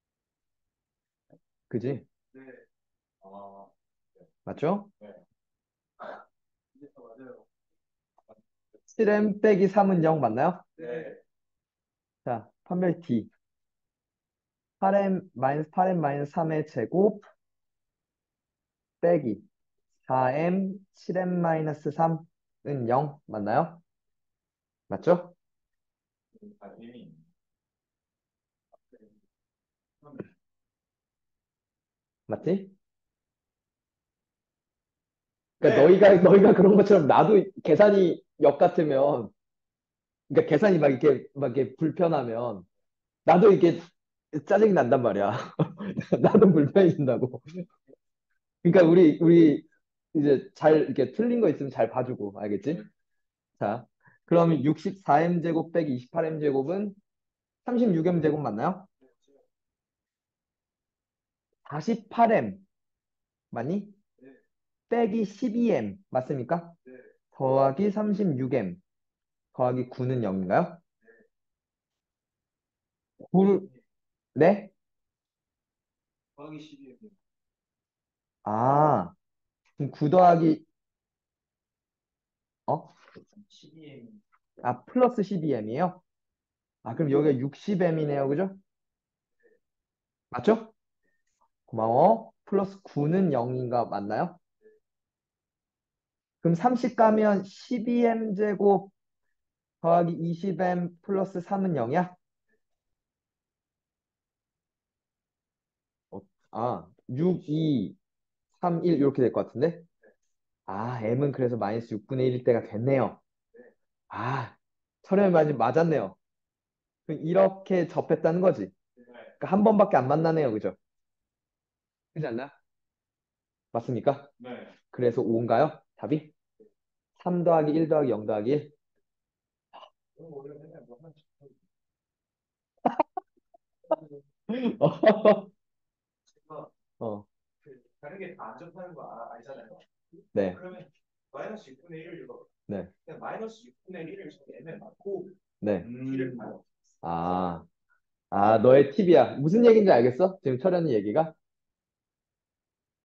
그지? 네. 아, 맞죠? 네. 이제 또 맞아요. 7m 빼기 3은 0 맞나요? 네. 자, 판별 D. 8m 마이너스 8m 마이너스 3의 제곱 빼기 4m 7m 마이너스 3은 0 맞나요? 맞죠? 아, 이미. 맞지? 그러니까 네. 너희가 그런 것처럼 나도 계산이 역 같으면 그러니까 계산이 막 이렇게 불편하면 나도 이게 짜증이 난단 말이야. 나도 불편해진다고. 그러니까 우리 이제 잘 이렇게 틀린 거 있으면 잘 봐주고 알겠지? 자, 그럼 64m 제곱 빼기 28m 제곱은 36m 제곱 맞나요? 48m 맞니? 빼기 12m 맞습니까? 더하기 36m 더하기 9는 0인가요? 9, 네? 더하기 12. 아, 그럼 9 더하기 어? 12. 아, 플러스 12m이에요? 아, 그럼 여기가 60m이네요. 그죠? 맞죠? 고마워. 플러스 9는 0인가 맞나요? 그럼 30 가면 12m 제곱 더하기 20m 플러스 3은 0이야? 아, 6, 2, 3, 1 이렇게 될 것 같은데? 아, m은 그래서 마이너스 6분의 1일 때가 됐네요. 아, 철현이 많이 맞았네요. 그럼 이렇게 접했다는 거지. 그러니까 한 번밖에 안 만나네요. 그죠? 그렇지 않나? 맞습니까? 네. 그래서 5인가요? 답이? 3 더하기 1 더하기 0 더하기 1? 너무 오래 맨날 뭐 하나 제가 어, 그 다른 게 다 안 좋다는 거 알잖아요. 네, 그러면 마이너스 6분의 1을 이거 네, 그냥 마이너스 6분의 1을 저기 n에 맞고 네. B를 봐요. 아, 너의 팁이야. 무슨 얘기인지 알겠어? 지금 철현이 얘기가?